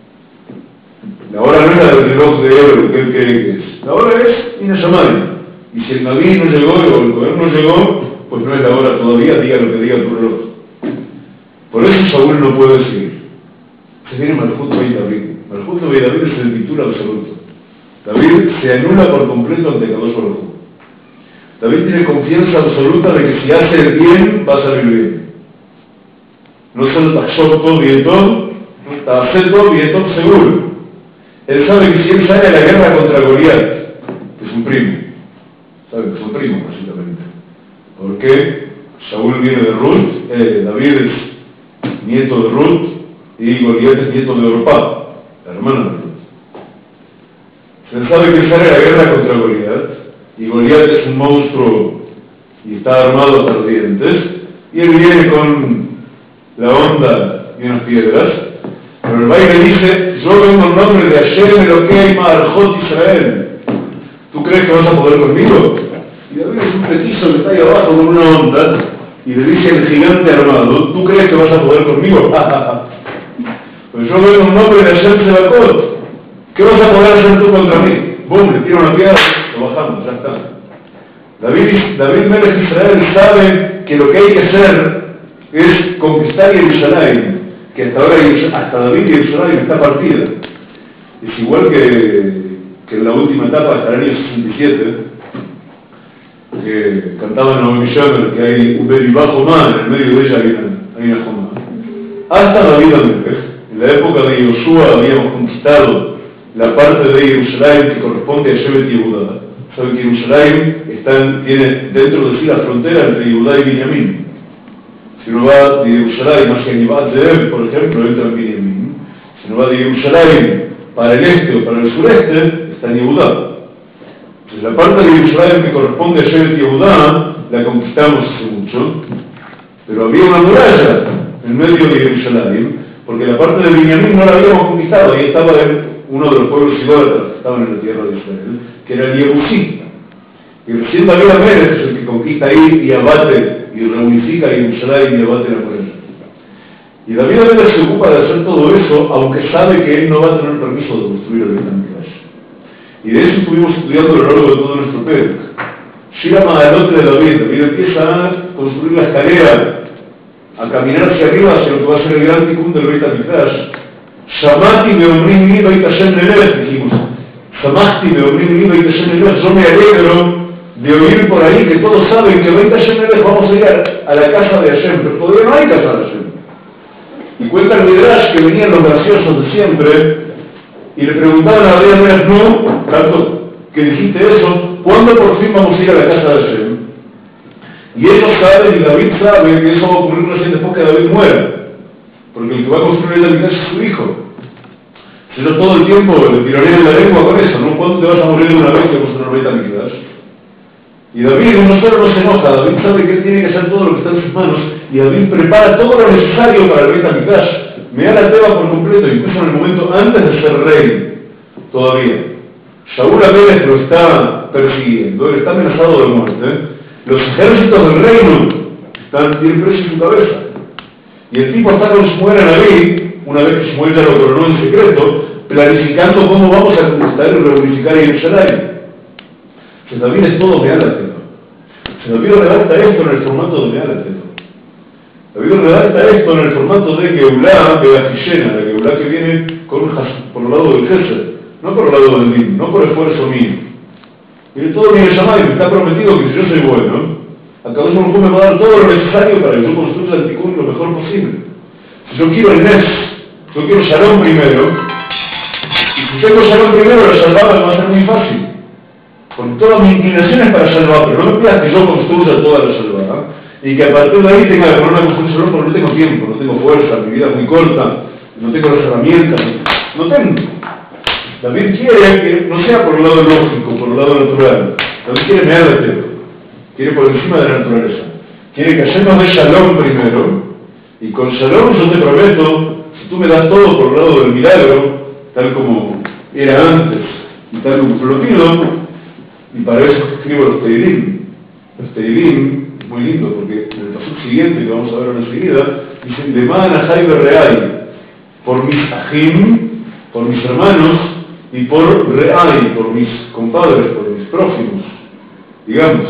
La hora no es la del reloj de oro que él cree que es. La hora es Inashamay. Y si el Naví no llegó o el poder no llegó, pues no es la hora todavía, diga lo que diga tu reloj. Por eso Saúl no puede seguir. Se viene Malchut Beit David. Malchut Beit David es el título absoluto. David se anula por completo ante Akadosh Baruj Hu. David tiene confianza absoluta de que si hace el bien, va a salir bien. No solo Tachov todo bien todo, hacer todo bien todo seguro. Él sabe que si él sale a la guerra contra Goliat, que es un primo, sabe que es un primo, básicamente. Porque Saúl viene de Ruth, eh, David es nieto de Ruth, y Goliat es nieto de Orpá, la hermana de Ruth. Se sabe que sale a la guerra contra Goliat, y Goliat es un monstruo y está armado hasta los dientes, y él viene con la onda y unas piedras, pero el baile dice, yo vengo en nombre de Hashem Eloquei Ma'arjot Israel. ¿Tú crees que vas a poder conmigo? Y David es un petizo que está ahí abajo con una onda, y le dice el gigante armado, ¿tú crees que vas a poder conmigo? Pues yo vengo en nombre de Hashem Sebakot. ¿Qué vas a poder hacer tú contra mí? Bum, le tiro una piedra, lo bajamos, ya está. David, David Melech Israel sabe que lo que hay que hacer es conquistar Jerusalén, que hasta ahora hasta David Jerusalén está partida. Es igual que, que en la última etapa, hasta el año sesenta y siete, que cantaban Naomi Shemer, que hay un beribajo más, en el medio de ella hay una, hay una joma. Hasta David Melech, en la época de Yoshua habíamos conquistado la parte de Jerusalén que corresponde a Shevet Yehuda. Saben que Jerusalén está, tiene dentro de sí la frontera entre Yehudá y Binyamin. Si uno va de Jerusalén hacia Nevat Zeev, por ejemplo, entra en Binyamin. Si uno va de Jerusalén para el este o para el sureste, está en Yehudá. Entonces la parte de Jerusalén que corresponde a Shevet Yehudá la conquistamos hace mucho, pero había una muralla en medio de Jerusalén, porque la parte de Binyamin no la habíamos conquistado, ahí estaba el uno de los pueblos idólatras que estaban en la tierra de Israel, que era el Yebusí. Y recién David Amélech es el que conquista ahí y abate, y reunifica Jerusalén y abate la muralla. Y David Amélech se ocupa de hacer todo eso, aunque sabe que él no va a tener permiso de construir el Beit HaMikdash. Y de eso estuvimos estudiando a lo largo de todo nuestro Perek. Shira Mahalote de David, David empieza a construir la escalera, a caminar hacia arriba, hacia lo que va a ser el gran tikkun del Beit HaMikdash. Shamati meomrim li Beit Hashem Nelech, dijimos. Shamati meomrim li Beit Hashem Nelech, yo me alegro de oír por ahí que todos saben que Beit Hashem Nelech vamos a ir a, a la casa de Hashem, pero todavía no hay casa de Hashem. Y cuenta el Midrash que venían los graciosos de siempre y le preguntaban a David Amélech, no, tanto que dijiste eso, ¿cuándo por fin vamos a ir a la casa de Hashem? Y ellos saben, y David sabe, que eso va a ocurrir recién después que David muera, porque el que va a construir el Mikdash es su hijo. Si yo todo el tiempo le tiraría en la lengua con eso, ¿no? ¿Cuándo te vas a morir de una vez que construir el Mikdash? Y David no solo no se enoja, David sabe que él tiene que hacer todo lo que está en sus manos, y David prepara todo lo necesario para el Beit HaMikdash. Me da la teba por completo, incluso en el momento antes de ser rey, todavía. Shaul Amélech lo está persiguiendo, él está amenazado de muerte. Los ejércitos del reino están bien presos en su cabeza. Y el tipo está con Shmuel a David, una vez que Shmuel ya lo coronó en secreto, planificando cómo vamos a conquistar y reunificar Jerusalén. Se David es todo Mealateno. Se David redacta esto en el formato de Mealateno. David redacta esto en el formato de Geulá Beafishena, la Geulá que viene con un has, por el lado del Gesed, no por el lado del Din, no por esfuerzo mío. Y de todo mi llamado, me está prometido que si yo soy bueno, a cada uno me va a dar todo lo necesario para que yo construya el Tikkun lo mejor posible. Si yo quiero el Nes, yo quiero Shalom primero, y si tengo Shalom primero, la Shalom me va a ser muy fácil. Con todas mis inclinaciones para salvar, pero no me pidas que yo construya toda la salvada y que a partir de ahí tenga que poner una construcción porque no tengo tiempo, no tengo fuerza, mi vida es muy corta, no tengo las herramientas, no tengo. David quiere que no sea por el lado lógico, por el lado natural. David quiere mear de tiempo, quiere por encima de la naturaleza. Quiere que hacemos de Shalom primero, y con Shalom yo te prometo, si tú me das todo por el lado del milagro, tal como era antes y tal como te lo pido, y para eso escribo los Teilim. Los Teilim es muy lindo porque en el paso siguiente, que vamos a ver ahora enseguida, dicen de Mana Jai Reai, por mis ajim, por mis hermanos, y por Reai, por mis compadres, por mis prójimos, digamos.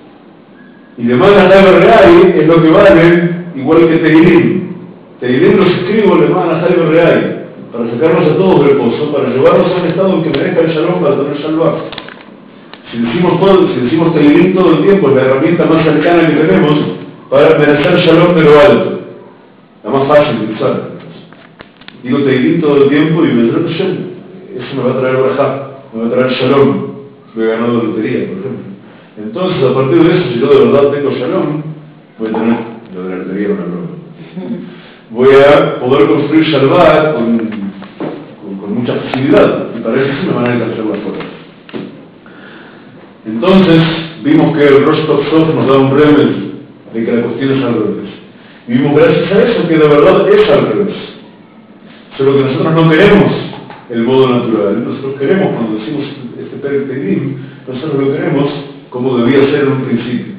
Y de Mana Jai Reai es lo que vale, igual que Teilim. Teilim los escribo de Mana Jai Reai, para sacarnos a todos del pozo, para llevarnos a un estado en que merezca el Shalom, para tener Shalom. Si decimos, todo, si decimos Teilim todo el tiempo, es la herramienta más cercana que tenemos para merecer Shalom de lo alto, la más fácil de usar. Digo Teilim todo el tiempo y me trae Shalom. Eso me va a traer Barajá, me va a traer Shalom. Me he ganado la lotería, por ejemplo. Entonces, a partir de eso, si yo de verdad tengo Shalom, voy a tener lo de la lotería una broma. Voy a poder construir Shalvat con, con, con mucha facilidad, y para eso sí me van a alcanzar las cosas. Entonces, vimos que el Rosh Tov nos da un remedio de que la cuestión es al revés. Y vimos gracias a eso que de verdad es al revés. Solo que nosotros no queremos el modo natural. Nosotros queremos, cuando decimos este Perek Teilim, nosotros lo queremos como debía ser en un principio.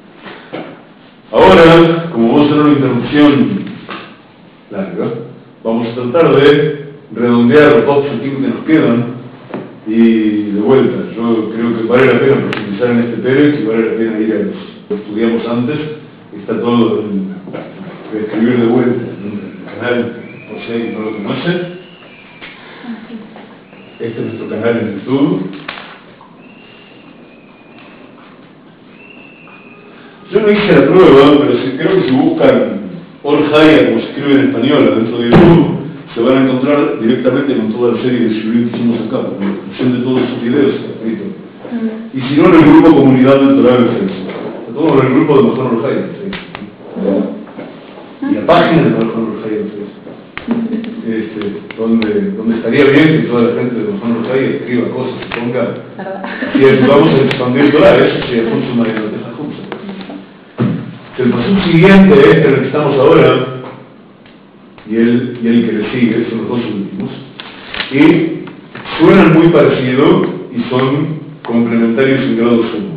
Ahora, como vamos a hacer una interrupción larga, vamos a tratar de redondear los dos objetivos que nos quedan. Y de vuelta, yo creo que vale la pena profundizar en este Perek y vale la pena ir a los que estudiamos antes. Está todo en, voy a escribir de vuelta en el canal, por si alguien no lo conoce. Este es nuestro canal en YouTube. Yo no hice la prueba, pero sí, creo que si buscan Or Haya, como se escribe en español, dentro de YouTube, se van a encontrar directamente con toda la serie de Shiurim que hicimos acá, con la descripción de todos esos videos que está escrito. Mm. Y si no, en el grupo Comunidad del Torah de Facebook. Todo en el grupo de Mejor Or Haya, ¿sí? Y la página de Mejor Or Haya en Facebook. Este, donde, donde estaría bien que toda la gente de Mejor Or Haya escriba cosas, se ponga. Y ayudamos a expandir Torah, eso sería Juntos María de Teja Juntos. El paso siguiente, este en el que estamos ahora, y el, y el que le sigue, son los dos últimos. Y suenan muy parecido y son complementarios en grado sumo.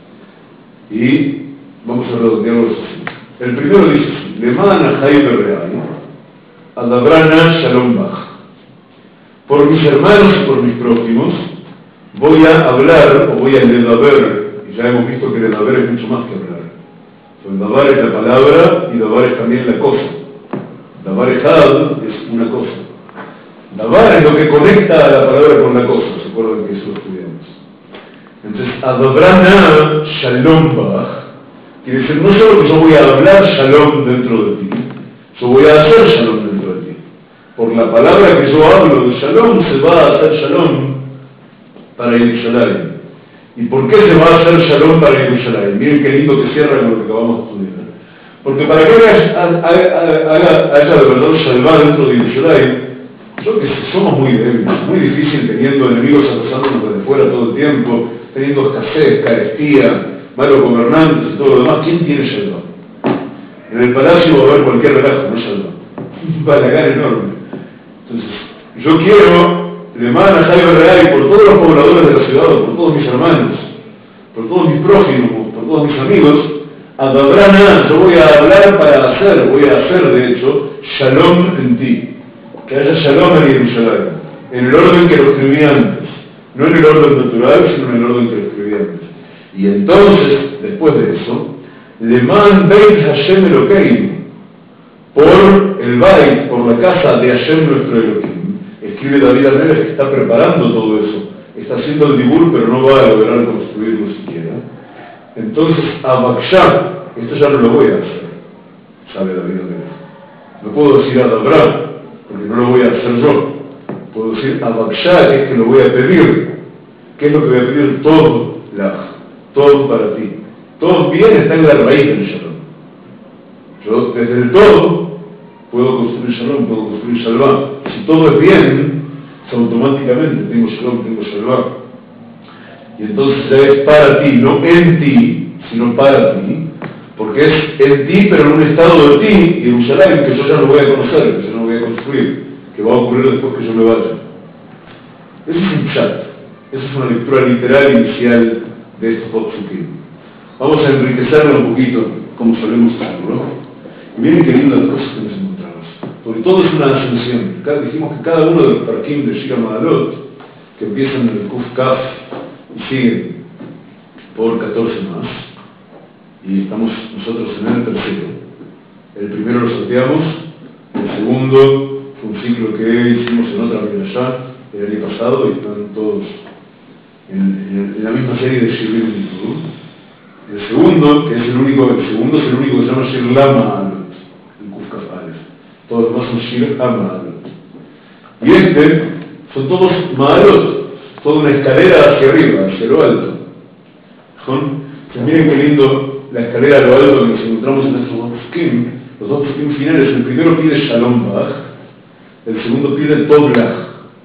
Y vamos a redondearlos así. El primero dice así: Lemán Ajay Berreay, Adabrana Shalom Bach. Por mis hermanos y por mis prójimos voy a hablar o voy a ledaber, y ya hemos visto que ledaber es mucho más que hablar. Dabar es la palabra y dabar es también la cosa. Dabar ejad es una cosa. Dabar es lo que conecta a la palabra con la cosa. ¿Se acuerdan que eso lo estudiamos? Entonces, Adabrana Shalom Bach quiere decir no solo que yo voy a hablar Shalom dentro de ti, yo voy a hacer Shalom dentro de ti. Por la palabra que yo hablo de Shalom se va a hacer Shalom para Yerushalayim. ¿Y por qué se va a hacer Shalom para Yerushalayim? Miren qué lindo que cierra con lo que acabamos de estudiar. Porque para que haya, haya de verdad Shalom dentro de Yerushalayim, yo que sé, somos muy débiles, muy difícil teniendo enemigos acosándonos desde fuera todo el tiempo, teniendo escasez, carestía, malos gobernantes y todo lo demás. ¿Quién tiene Shalom? En el palacio va a haber cualquier relajo, no Shalom. Un balagán enorme. Entonces, yo quiero Lemán Ajay Berreay por todos los pobladores de la ciudad, por todos mis hermanos, por todos mis prójimos, por todos mis amigos, Adabrana, yo voy a hablar para hacer, voy a hacer de hecho, Shalom en ti. Que haya Shalom en Jerusalén, en el orden que lo escribí antes, no en el orden natural, sino en el orden que lo escribí antes. Y entonces, después de eso, Lemán Beit Hashem Elokeim, por el Beit, por la casa de Hashem nuestro Elohim. Escribe David Amelech que está preparando todo eso, está haciendo el dibur, pero no va a lograr construirlo siquiera. Entonces, Abaksha, esto ya no lo voy a hacer, sabe David Amelech. No puedo decir Adabra, porque no lo voy a hacer yo. Puedo decir Abaksha, que es que lo voy a pedir. ¿Qué es lo que voy a pedir? Todo, la, todo para ti. Todo bien está en la raíz del Shalom. Yo desde el todo puedo construir Shalom, puedo construir Shalom. Si todo es bien, automáticamente tengo Shalom, tengo Shalom. Y entonces ya es para ti, no en ti, sino para ti, porque es en ti, pero en un estado de ti, Jerusalén, que yo ya no voy a conocer, que yo no voy a construir, que va a ocurrir después que yo me vaya. Eso es un chat, esa es una lectura literal inicial de estos dos psukim. Vamos a enriquecerlo un poquito, como solemos hacerlo, ¿no? Y miren qué lindas cosas que nos encontramos, porque todo es una ascensión. Cada, dijimos que cada uno de los parkim de Shira Ma'alot, que empiezan en el Kuf Kaf y siguen por catorce más, y estamos nosotros en el tercero. El primero lo sorteamos, el segundo fue un ciclo que hicimos en otra Midrashá el año pasado, y están todos en, en, en la misma serie de Shir Litur. El segundo, que es el único, el segundo es el único que se llama Shir Ma'alot, el Kuf Kaf Aleph. Todos los demás son Shir Ma'alot. Y este son todos Ma'alot, toda una escalera hacia arriba, hacia lo alto. Entonces, miren qué lindo la escalera a lo alto que nos encontramos en estos dos psukim. Los dos psukim finales, el primero pide Shalom Bach, el segundo pide Tov Lach.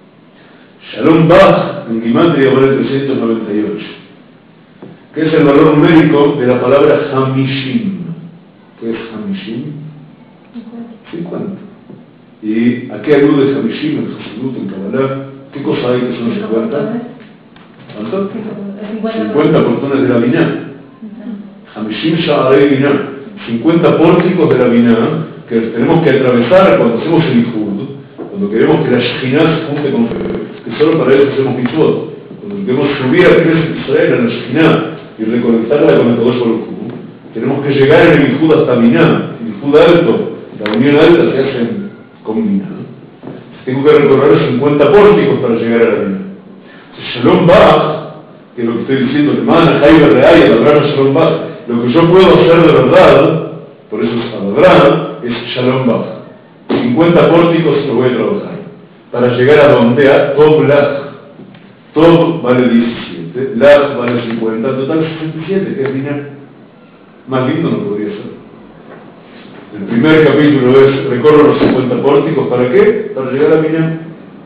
Shalom Bach en Gimatria vale trescientos noventa y ocho, que es el valor numérico de la palabra Hamishim. ¿Qué es Hamishim? cincuenta. ¿Y a qué alude Hamishim en Hasidut, en Kabbalah? ¿Qué cosa hay que son cincuenta? ¿Cuánto? cincuenta portones de la Binah. Hamishim Sha'arei Binah. cincuenta pórticos de la Binah que tenemos que atravesar cuando hacemos el Ihud, cuando queremos que la Shekhinah se junte con que solo para eso hacemos mitzvot. Cuando queremos subir a Knesset Israel a la Shekhinah y reconectarla con el Kadosh Baruj Hu, tenemos que llegar en el Ihud hasta Binah. El Ihud alto, la unión alta se hace con Binah. Tengo que recorrer cincuenta pórticos para llegar a la Binah. Shalom Bach, que es lo que estoy diciendo, Lemán Ajay Berreay, Adabrana Shalom Bach, lo que yo puedo hacer de verdad, por eso es Adabrana, es Shalom Bach. cincuenta pórticos lo voy a trabajar, para llegar a donde a Tov Lach. Tov vale diecisiete, Lach vale cincuenta, total sesenta y siete, que es Binah. Más lindo no podría ser. El primer capítulo es, recorro los cincuenta pórticos, ¿para qué? Para llegar a Binah.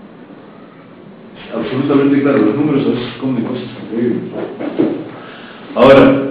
Absolutamente claro, los números a veces esconden cosas increíbles. Ahora,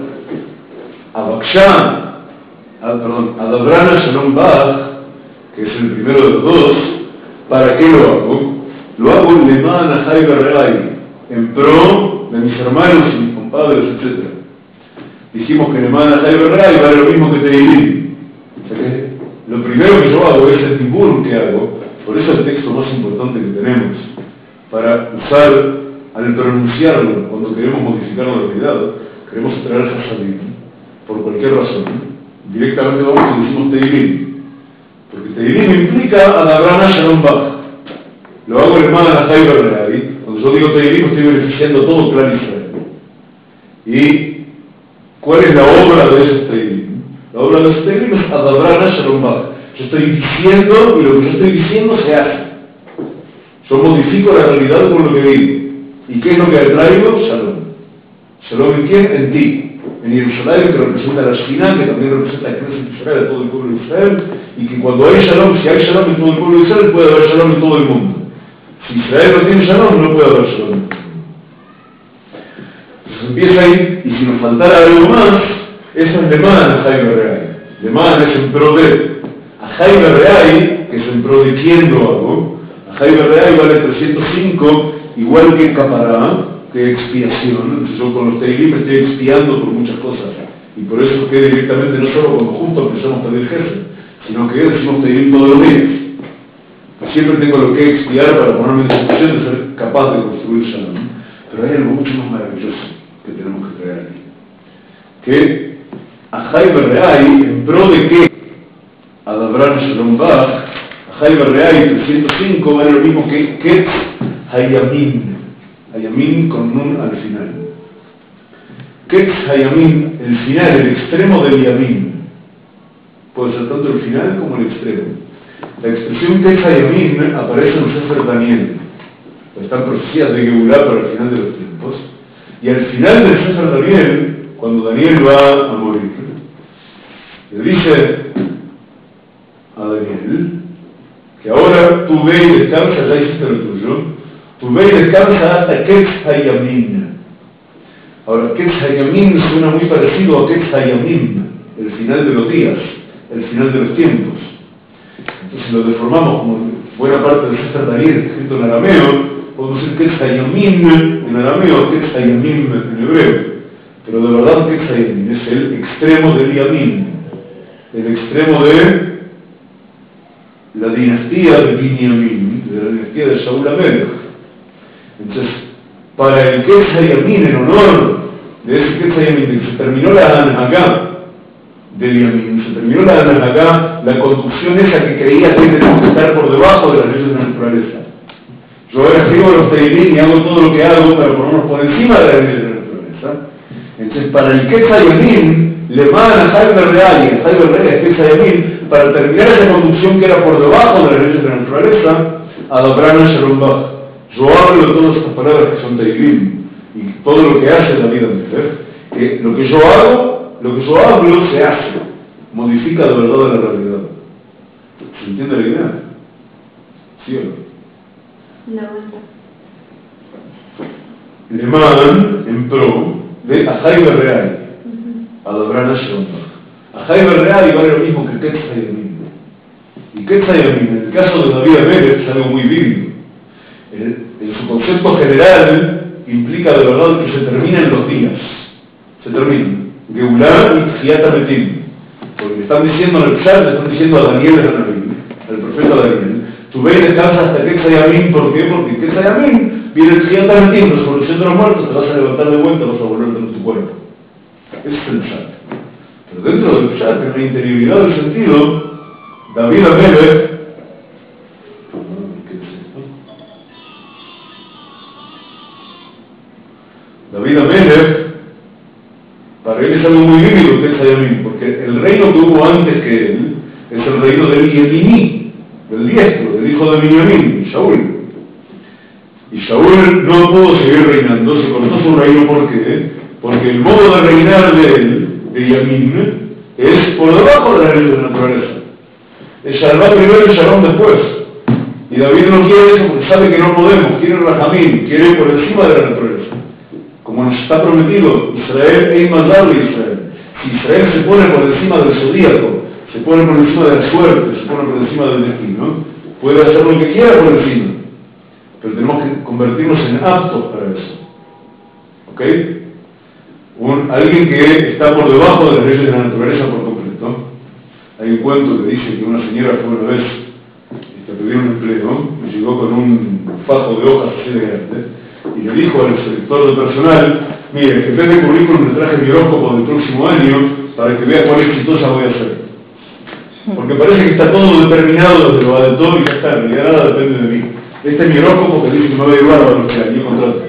Abaksha, ah, perdón, Adabrana Shalom Bach, que es el primero de los dos, ¿para qué lo hago? lo hago leman ajay berreay, en pro de mis hermanos y mis compadres, etcétera. Dijimos que leman ajay berreay vale lo mismo que Teilim. O sea que lo primero que yo hago es el tibur que hago, por eso es el texto más importante que tenemos, para usar al pronunciarlo cuando queremos modificar la realidad, queremos traer Hasadim, por cualquier razón, directamente vamos y decimos Teilim, porque Teilim implica Adabrana Shalom Bach. Lo hago en hermana Najay Berreay, cuando yo digo Teilim estoy beneficiando todo Clan Israel. ¿Y cuál es la obra de ese Teilim? La obra de ese Teilim es Adabrana Shalom Bach. Yo estoy diciendo y lo que yo estoy diciendo se hace. Yo modifico la realidad por lo que digo. ¿Y qué es lo que traigo? Shalom. ¿Shalom en quién? En ti. En Jerusalén, que representa la Shekhinah, que también representa la Knesset Israel de todo el pueblo de Israel, y que cuando hay Shalom, si hay Shalom en todo el pueblo de Israel, puede haber Shalom en todo el mundo. Si Israel no tiene Shalom, no puede haber Shalom. Entonces empieza ahí, y si nos faltara algo más, eso es Leman Ajay Berreay. Leman es en pro de. Ajay Berreay, que es en pro de quién lo hago. Ajay Berreay vale trescientos cinco, igual que Capará, que expiación. Entonces yo con los Teilim estoy expiando por muchas cosas. Y por eso que directamente no solo cuando juntos empezamos a pedir jefe, sino que decimos Teilim todos los días. Siempre tengo lo que expiar para ponerme en situación de ser capaz de construir Shalom. Pero hay algo mucho más maravilloso que tenemos que traer aquí. Que Ajay Berreay, en pro de qué? Adabran Shalom Bach, Ajay Berreay trescientos cinco vale lo mismo que Ketz Hayamin. Hayamin con nun al final. Ketz Hayamin, el final, el extremo del Yamin. Puede ser tanto el final como el extremo. La expresión Ketz Hayamin aparece en el Sefer Daniel. Están profecías de Geulah para el final de los tiempos. Y al final del Sefer Daniel, cuando Daniel va a morir, le dice a Daniel que ahora tú ve y descansa, ya hiciste lo tuyo, tú ve y descansa hasta Ketz Hayamin. Ahora, Ketz Hayamin suena muy parecido a Ketz Hayamim, el final de los días, el final de los tiempos. Entonces lo deformamos como buena parte del Sefer Daniel escrito en arameo, podemos decir Ketz Hayamim en arameo, Ketz Hayamim en hebreo. Pero de verdad Ketz Hayamim es el extremo del Yamin, el extremo de la dinastía de Binyamin, de la dinastía de Shaul HaMelech. Entonces, para el Ketz Hayamin, en honor de ese Ketz Hayamin, se terminó la Anhagá del Yamin, se terminó la Anhagá, la conducción esa que creía que teníamos que estar por debajo de las leyes de la naturaleza. Yo ahora escribo los Teilim y hago todo lo que hago para ponernos por encima de las leyes de la naturaleza. Entonces, para el Ketz Hayamin, le mandan a Ajay Berreay, Ajay Berreay es Ketz Hayamin, para terminar esa conducción que era por debajo de las leyes de la naturaleza, Adabran Shalom Bach. Yo hablo de todas estas palabras que son Teilim, y todo lo que hace la vida de que lo que yo hago, lo que yo hablo se hace, modifica de verdad la realidad. ¿Se entiende la idea? ¿Sí o no? La vuelta. Le mandan en pro de Ajay Berreay, Adabran Shalom Bach. Ajay Berreay vale lo mismo que Ketz Hayamin. Y Ketz Hayamin, en el caso de David Amelech, es algo muy vívido. En, en su concepto general, implica de verdad que se terminan los días. Se terminan. Geulah y Tchiat HaMetim. Porque le están diciendo en el chat, le están diciendo a Daniel el Hanabim, al profeta Daniel, tú ve y descansa hasta Ketz Hayamin. ¿Por qué? Porque Ketz Hayamin viene el Tchiat HaMetim, la resurrección de los muertos, te vas a levantar de vuelta, vas a volver de tu cuerpo. Ese es el chat. Pero dentro del chat, en la interioridad del sentido, David Amelech, David Amelech, para él es algo muy vívido Ketz Hayamin, porque el reino que hubo antes que él es el reino del Yeminí, del diestro, del hijo de Binyamin, Shaul. Y Shaul no pudo seguir reinando, se cortó su reino. ¿Por qué? Porque el modo de reinar de él, de Yamin, es por debajo de la ley de la naturaleza. Es Shalom primero y Shalom después. Y David no quiere eso porque sabe que no podemos, quiere Rahamim, quiere ir por encima de la naturaleza. Como nos está prometido, Israel es más de Israel. Si Israel se pone por encima del zodíaco, se pone por encima de la suerte, se pone por encima del destino, puede hacer lo que quiera por encima. Pero tenemos que convertirnos en aptos para eso. ¿Ok? Un, alguien que está por debajo de las leyes de la naturaleza por completo. Hay un cuento que dice que una señora fue una vez a pedir un empleo, me llegó con un fajo de hojas así de grande, y le dijo al selector de personal: mire, en vez de currículum le traje mi horóscopo del próximo año para que vea cuál exitosa voy a ser. Porque parece que está todo determinado desde lo de todo y ya está, en realidad nada depende de mí. Este es mi horóscopo que dice que me va a llevar a lo que año contrato.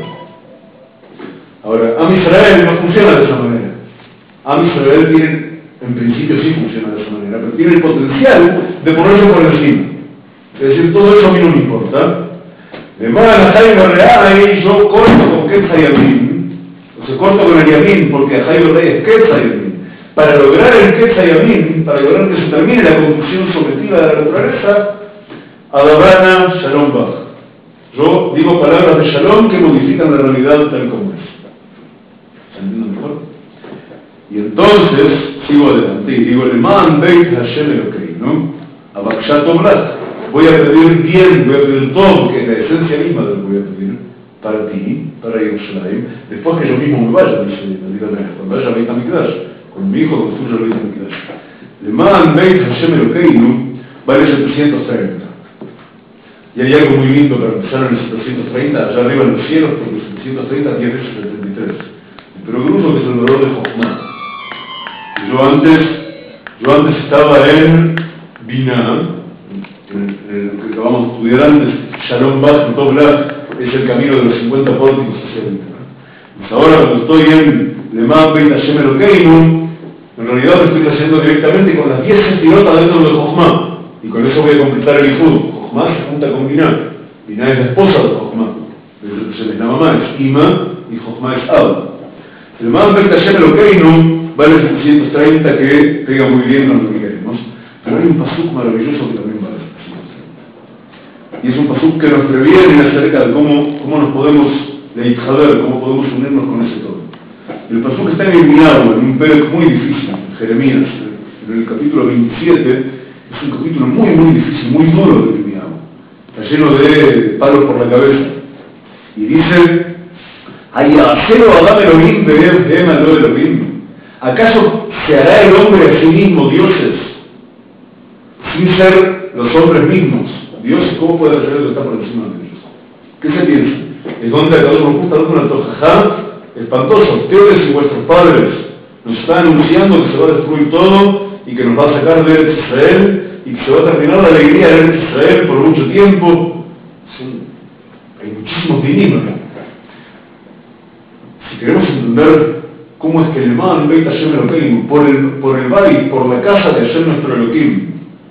Ahora, Am Israel no funciona de esa manera. Am Israel tiene, en principio sí funciona de esa manera, pero tiene el potencial de ponerse por encima. Es decir, todo eso a mí no me importa. De más a Jaime Real, yo corto con Ketza y Yamin. O sea, corto con el Yamin, porque a Jaime Real es Ketza y Yamin. Para lograr el Ketza y Yamin, para lograr que se termine la conclusión sometida de la naturaleza, Adabana Shalom Bach. Yo digo palabras de Shalom que modifican la realidad tal como es. ¿Se entiende mejor? Y entonces, sigo adelante y digo: Leman Beit Hashem Elokeinu, Abakshat Obrat. Voy a pedir bien, voy a pedir todo, que es la esencia misma de lo que voy a pedir para ti, para Jerusalén, después que yo mismo me vaya, dice el David, cuando vaya a Beit HaMikdash, con mi hijo construya el Beit HaMikdash. Leman Beit Hashem Elokeinu vale setecientos treinta. Y hay algo muy lindo para empezar en el setecientos treinta, allá arriba en los cielos, porque el setecientos treinta tiene el setenta y tres. Pero grupo que es el valor de Jochma. Yo antes, yo antes estaba en Binah, en lo que acabamos de estudiar antes, Shalom Bach, Toblah, es el camino de los cincuenta pórticos hacia el Internet. Pues ahora, cuando estoy en Leman Beit Hashem Elokeinu, en realidad lo estoy haciendo directamente con las diez sefirot dentro de Jochma, y con eso voy a completar el Ifud. Jochma se junta con Binah. Binah es la esposa de Jochma. Es la mamá, es Ima, y Jochma es Ab. Leman Beit Hashem Elokeinu vale setecientos treinta, que pega muy bien con lo que queremos, pero hay un pasuk maravilloso que también vale. Y es un pasuk que nos previene acerca de cómo, cómo nos podemos leitjader, cómo podemos unirnos con ese todo. El pasuk está en Yirmiyahu, en un perek muy difícil, en Jeremías, en el capítulo veintisiete, es un capítulo muy, muy difícil, muy duro de Yirmiyahu. Está lleno de palos por la cabeza. Y dice: Ayacero Adam Elohim Be'em Alo Elohim. ¿Acaso se hará el hombre a sí mismo dioses sin ser los hombres mismos? Dios, ¿cómo puede ser que está por encima de ellos? ¿Qué se piensa? Es donde a todos nos gusta dar una tojajá espantoso. Ustedes y vuestros padres nos están anunciando que se va a destruir todo y que nos va a sacar de Israel y que se va a terminar la alegría de Israel por mucho tiempo. Son, hay muchísimos divinos. Si queremos entender cómo es que el man Beit Hashem Elokeinu, por el, por el Bait, por la casa de Hashem nuestro Elohim,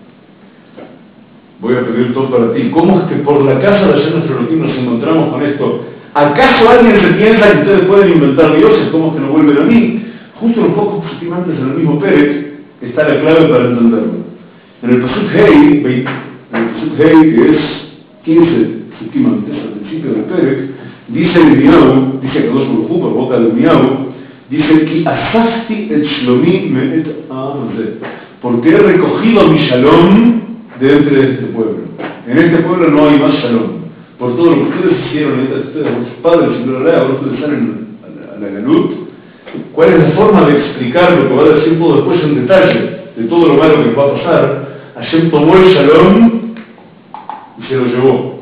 voy a pedir todo para ti. ¿Cómo es que por la casa de Hashem nuestro Elohim nos encontramos con esto? ¿Acaso alguien se piensa que ustedes pueden inventar dioses? ¿Cómo es que no vuelven a mí? Justo un poco antes en el mismo Perek está la clave para entenderlo. En el Pasuk Hei, en el Pasuk Hei, que es quince Psukim antes, al principio del Perek, dice Yirmiyahu, dice Kadosh Baruj Hu por boca de Yirmiyahu, dice: Ki asafti et shlomi me'et ha'azeh, porque he recogido mi shalom de entre este pueblo. En este pueblo no hay más shalom. Por todo lo que ustedes hicieron, ustedes, sus padres, y ahora ustedes salen a la, a la galut. ¿Cuál es la forma de explicar lo que va a decir todo después en detalle de todo lo malo que les va a pasar? Hashem tomó el shalom y se lo llevó.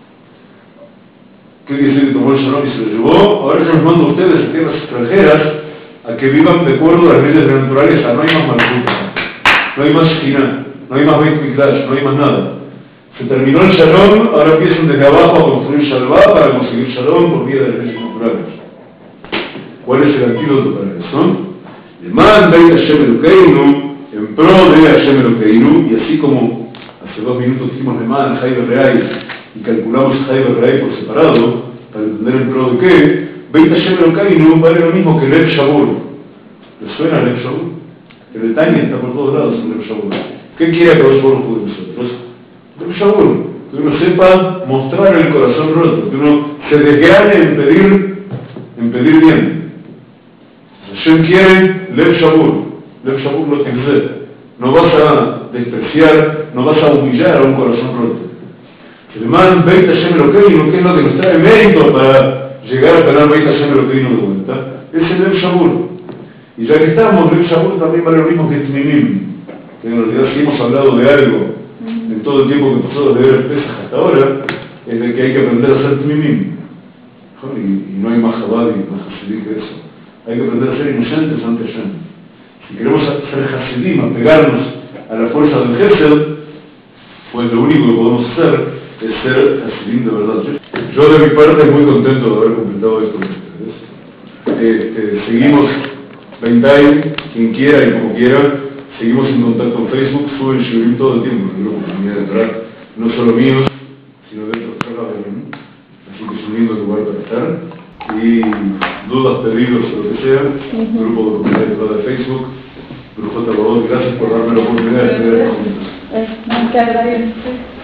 ¿Qué quiere decir que tomó el shalom y se lo llevó? Ahora yo les mando a ustedes en tierras extranjeras a que vivan de acuerdo a las leyes de la naturaleza. No hay más maldición, no hay más esquina, no hay más Beit HaMikdash, no hay más nada. Se terminó el shalom, ahora empiezan desde abajo a construir shalvá para conseguir shalom por vía de las leyes naturales. ¿Cuál es el antídoto para eso? Leman Beit Hashem Elokeinu, en pro de Hashem Elokeinu, y así como hace dos minutos dijimos Leman, Jai Berreai, y calculamos Jai Berreai por separado, para entender en pro de qué, Beit Hashem Elokeinu vale lo mismo que Lev Shabur. ¿Les suena Lev Shabur? El detalle está por todos lados en Lev Shabur. ¿Qué quiere que Dios por de nosotros? Lev Shabur, que uno sepa mostrar el corazón roto, que uno se desgrane en pedir, en pedir bien. Hashem quiere Lev Shabur, Lev Shabur lo tiene. No vas a despreciar, no vas a humillar a un corazón roto. Leman Beit Hashem Elokeinu, que es lo que nos trae mérito para llegar a tener Beit Hashem Elokeinu de vuelta, es el Lev Shavuot. Y ya que estamos, Lev Shavuot también vale lo mismo que Tmimim, que en realidad si hemos hablado de algo en todo el tiempo que pasó desde el Pesaj hasta ahora, es de que hay que aprender a ser Tmimim. Y, y no hay más Chabad y más Hasidim que eso. Hay que aprender a ser inocentes ante Hashem. Si queremos ser Hasidim, apegarnos a la fuerza del Gesed, pues lo único que podemos hacer es ser Hasidim de verdad. Yo de mi parte muy contento de haber completado esto con ustedes. Eh, eh, seguimos Beintaim, quien quiera y como quiera, seguimos en contacto en Facebook, suben Shurim todo el tiempo, en el grupo Comunidad de Torah, no solo míos, sino de otros canales, así que es un lindo lugar para estar. Y dudas, pedidos o lo que sea, uh-huh. Grupo de Comunidad de Torah de Facebook, Grupo Tababot, gracias por darme la oportunidad de estudiar juntos. Muchas gracias.